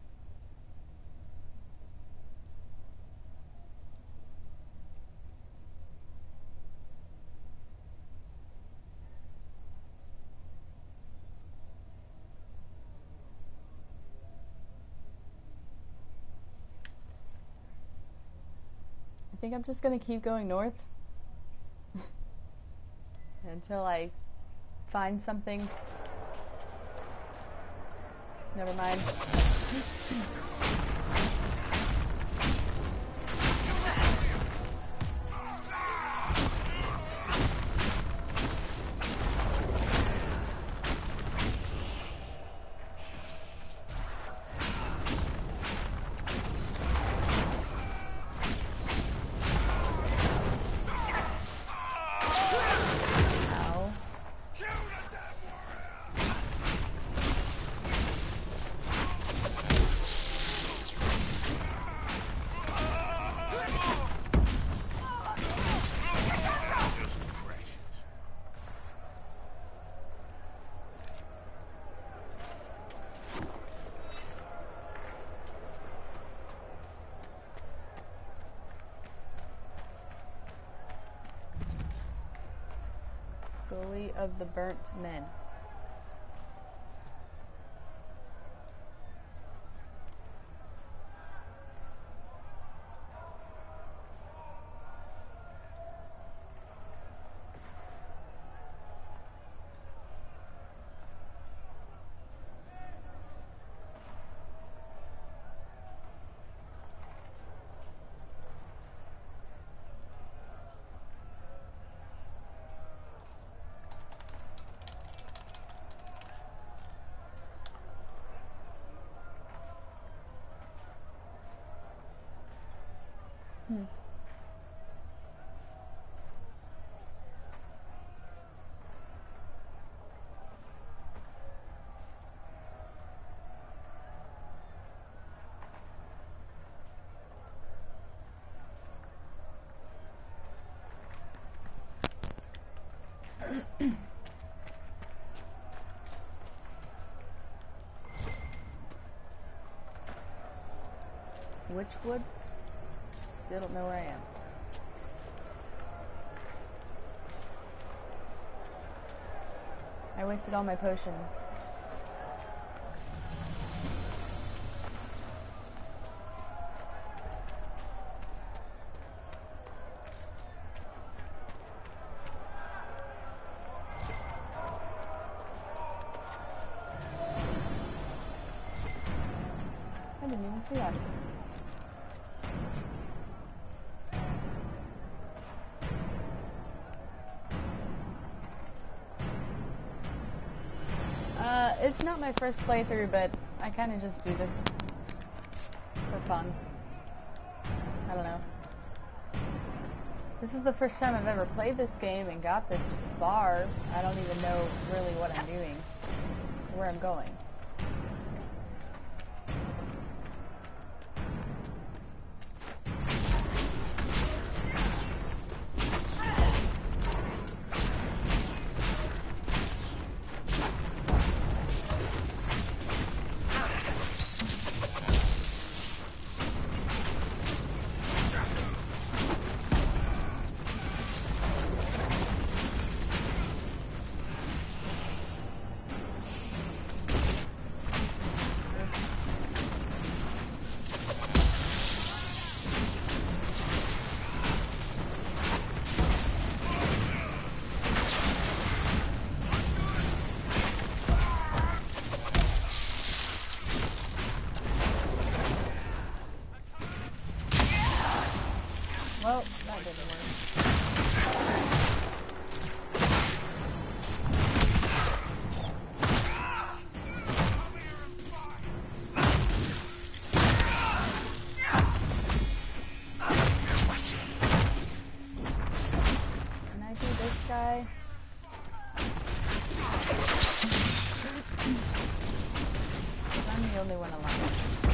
I think I'm just gonna keep going north until I find something. Never mind. Gully of the Burnt Men. Witchwood? Still don't know where I am. I wasted all my potions. I didn't even see that. It's not my first playthrough, but I kind of just do this for fun. I don't know. This is the first time I've ever played this game and got this far. I don't even know really what I'm doing, or where I'm going. Well, that didn't work. Can I do this guy? I'm the only one alive.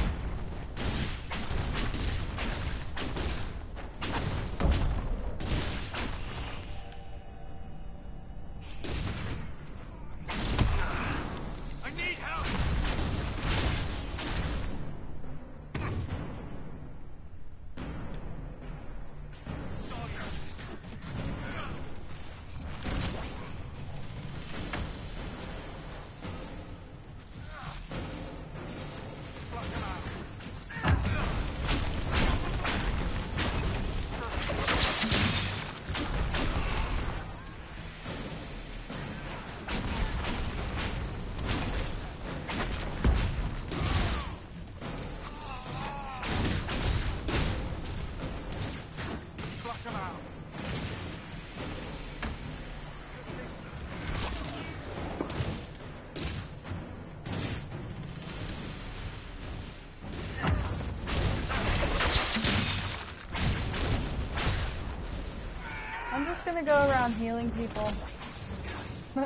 I'm just gonna go around healing people. So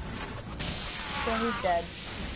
he's dead.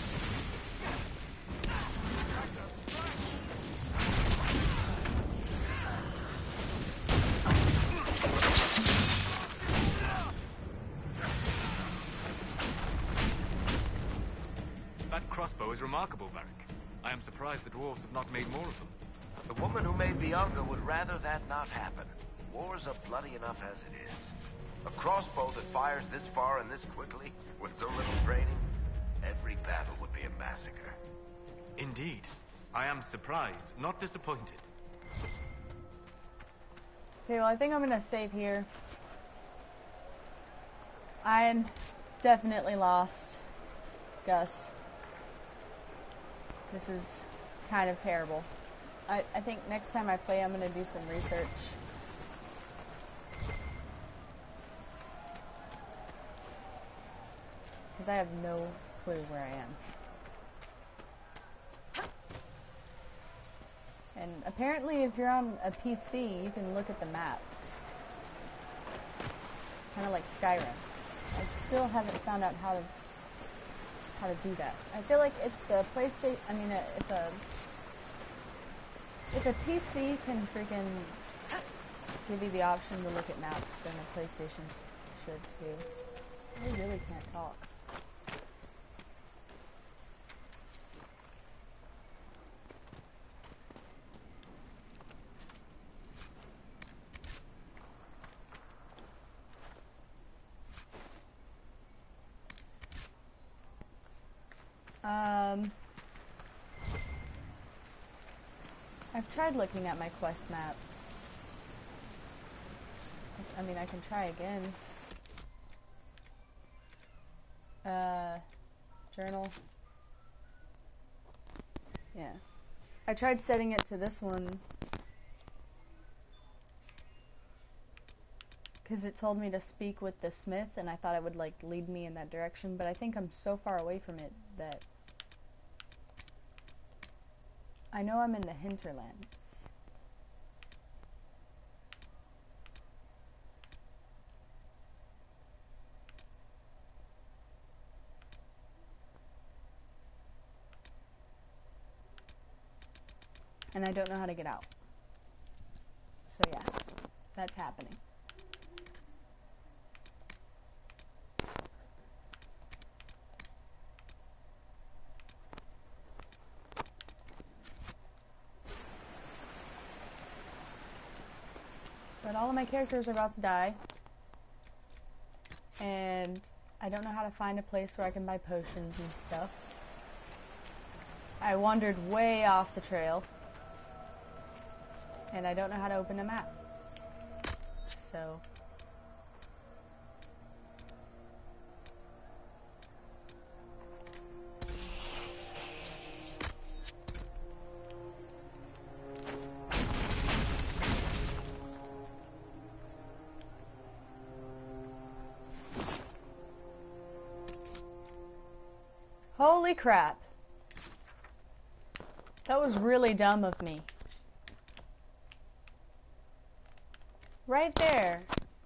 That crossbow is remarkable, Varric. I am surprised the dwarves have not made more of them. The woman who made Bianca would rather that not happen. War's are bloody enough as it is. A crossbow that fires this far and this quickly, with so little training, every battle would be a massacre. Indeed. I am surprised, not disappointed. Okay, well, I think I'm gonna save here. I'm definitely lost, Gus. This is kind of terrible. I think next time I play, I'm gonna do some research. Because I have no clue where I am. And apparently if you're on a PC, you can look at the maps. Kind of like Skyrim. I still haven't found out how to do that. I feel like if the PlayStation, if a PC can freaking give you the option to look at maps, then a PlayStation should too. I really can't talk. I've tried looking at my quest map. I mean, I can try again. Journal. Yeah. I tried setting it to this one. Because it told me to speak with the smith, and I thought it would, like, lead me in that direction, but I think I'm so far away from it that I know I'm in the hinterlands. And I don't know how to get out. So yeah, that's happening. But all of my characters are about to die. And I don't know how to find a place where I can buy potions and stuff. I wandered way off the trail. And I don't know how to open a map. So holy crap. That was really dumb of me. Right there,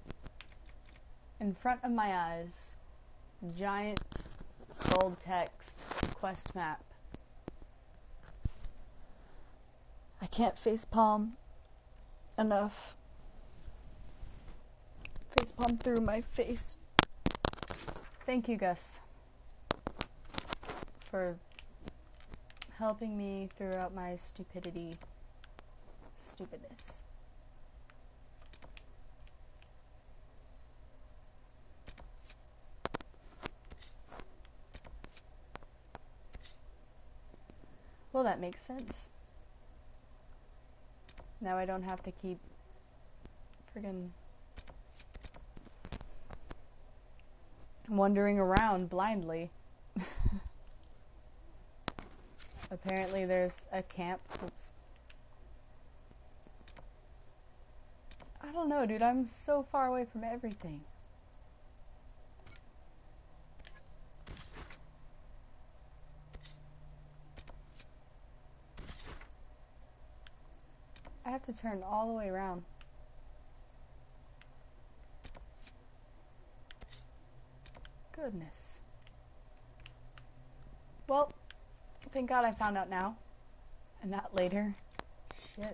in front of my eyes, giant bold text, quest map. I can't facepalm enough. Facepalm through my face. Thank you, Gus, for helping me throughout my stupidness. Well, that makes sense. Now I don't have to keep friggin' wandering around blindly. Apparently there's a camp. Oops. I don't know, dude. I'm so far away from everything. I have to turn all the way around. Goodness. Well, thank God I found out now. And not later. Shit.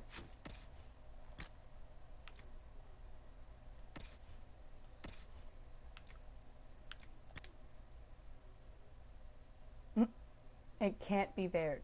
It can't be Varg.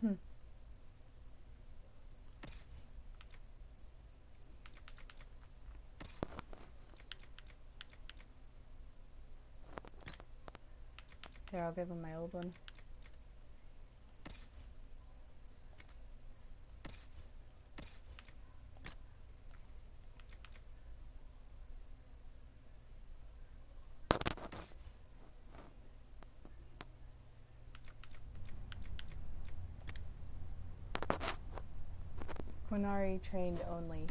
Here, I'll give him my old one. Qunari trained only.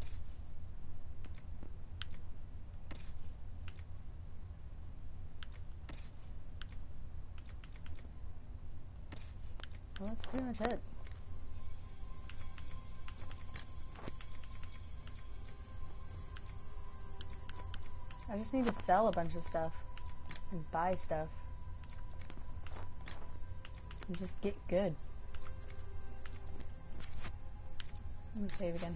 Well, that's pretty much it. I just need to sell a bunch of stuff and buy stuff and just get good. Let me save again.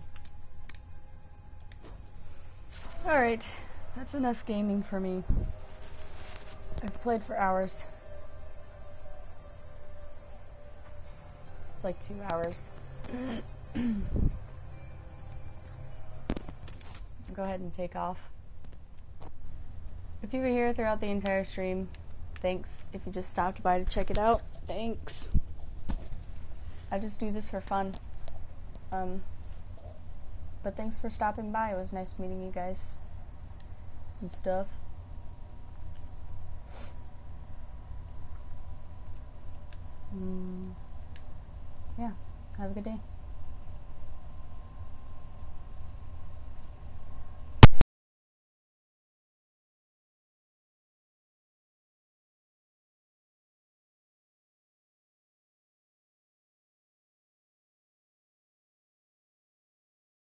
Alright, that's enough gaming for me. I've played for hours. It's like 2 hours. Go ahead and take off. If you were here throughout the entire stream, thanks. If you just stopped by to check it out, thanks. I just do this for fun. But thanks for stopping by. It was nice meeting you guys and stuff. Yeah, have a good day.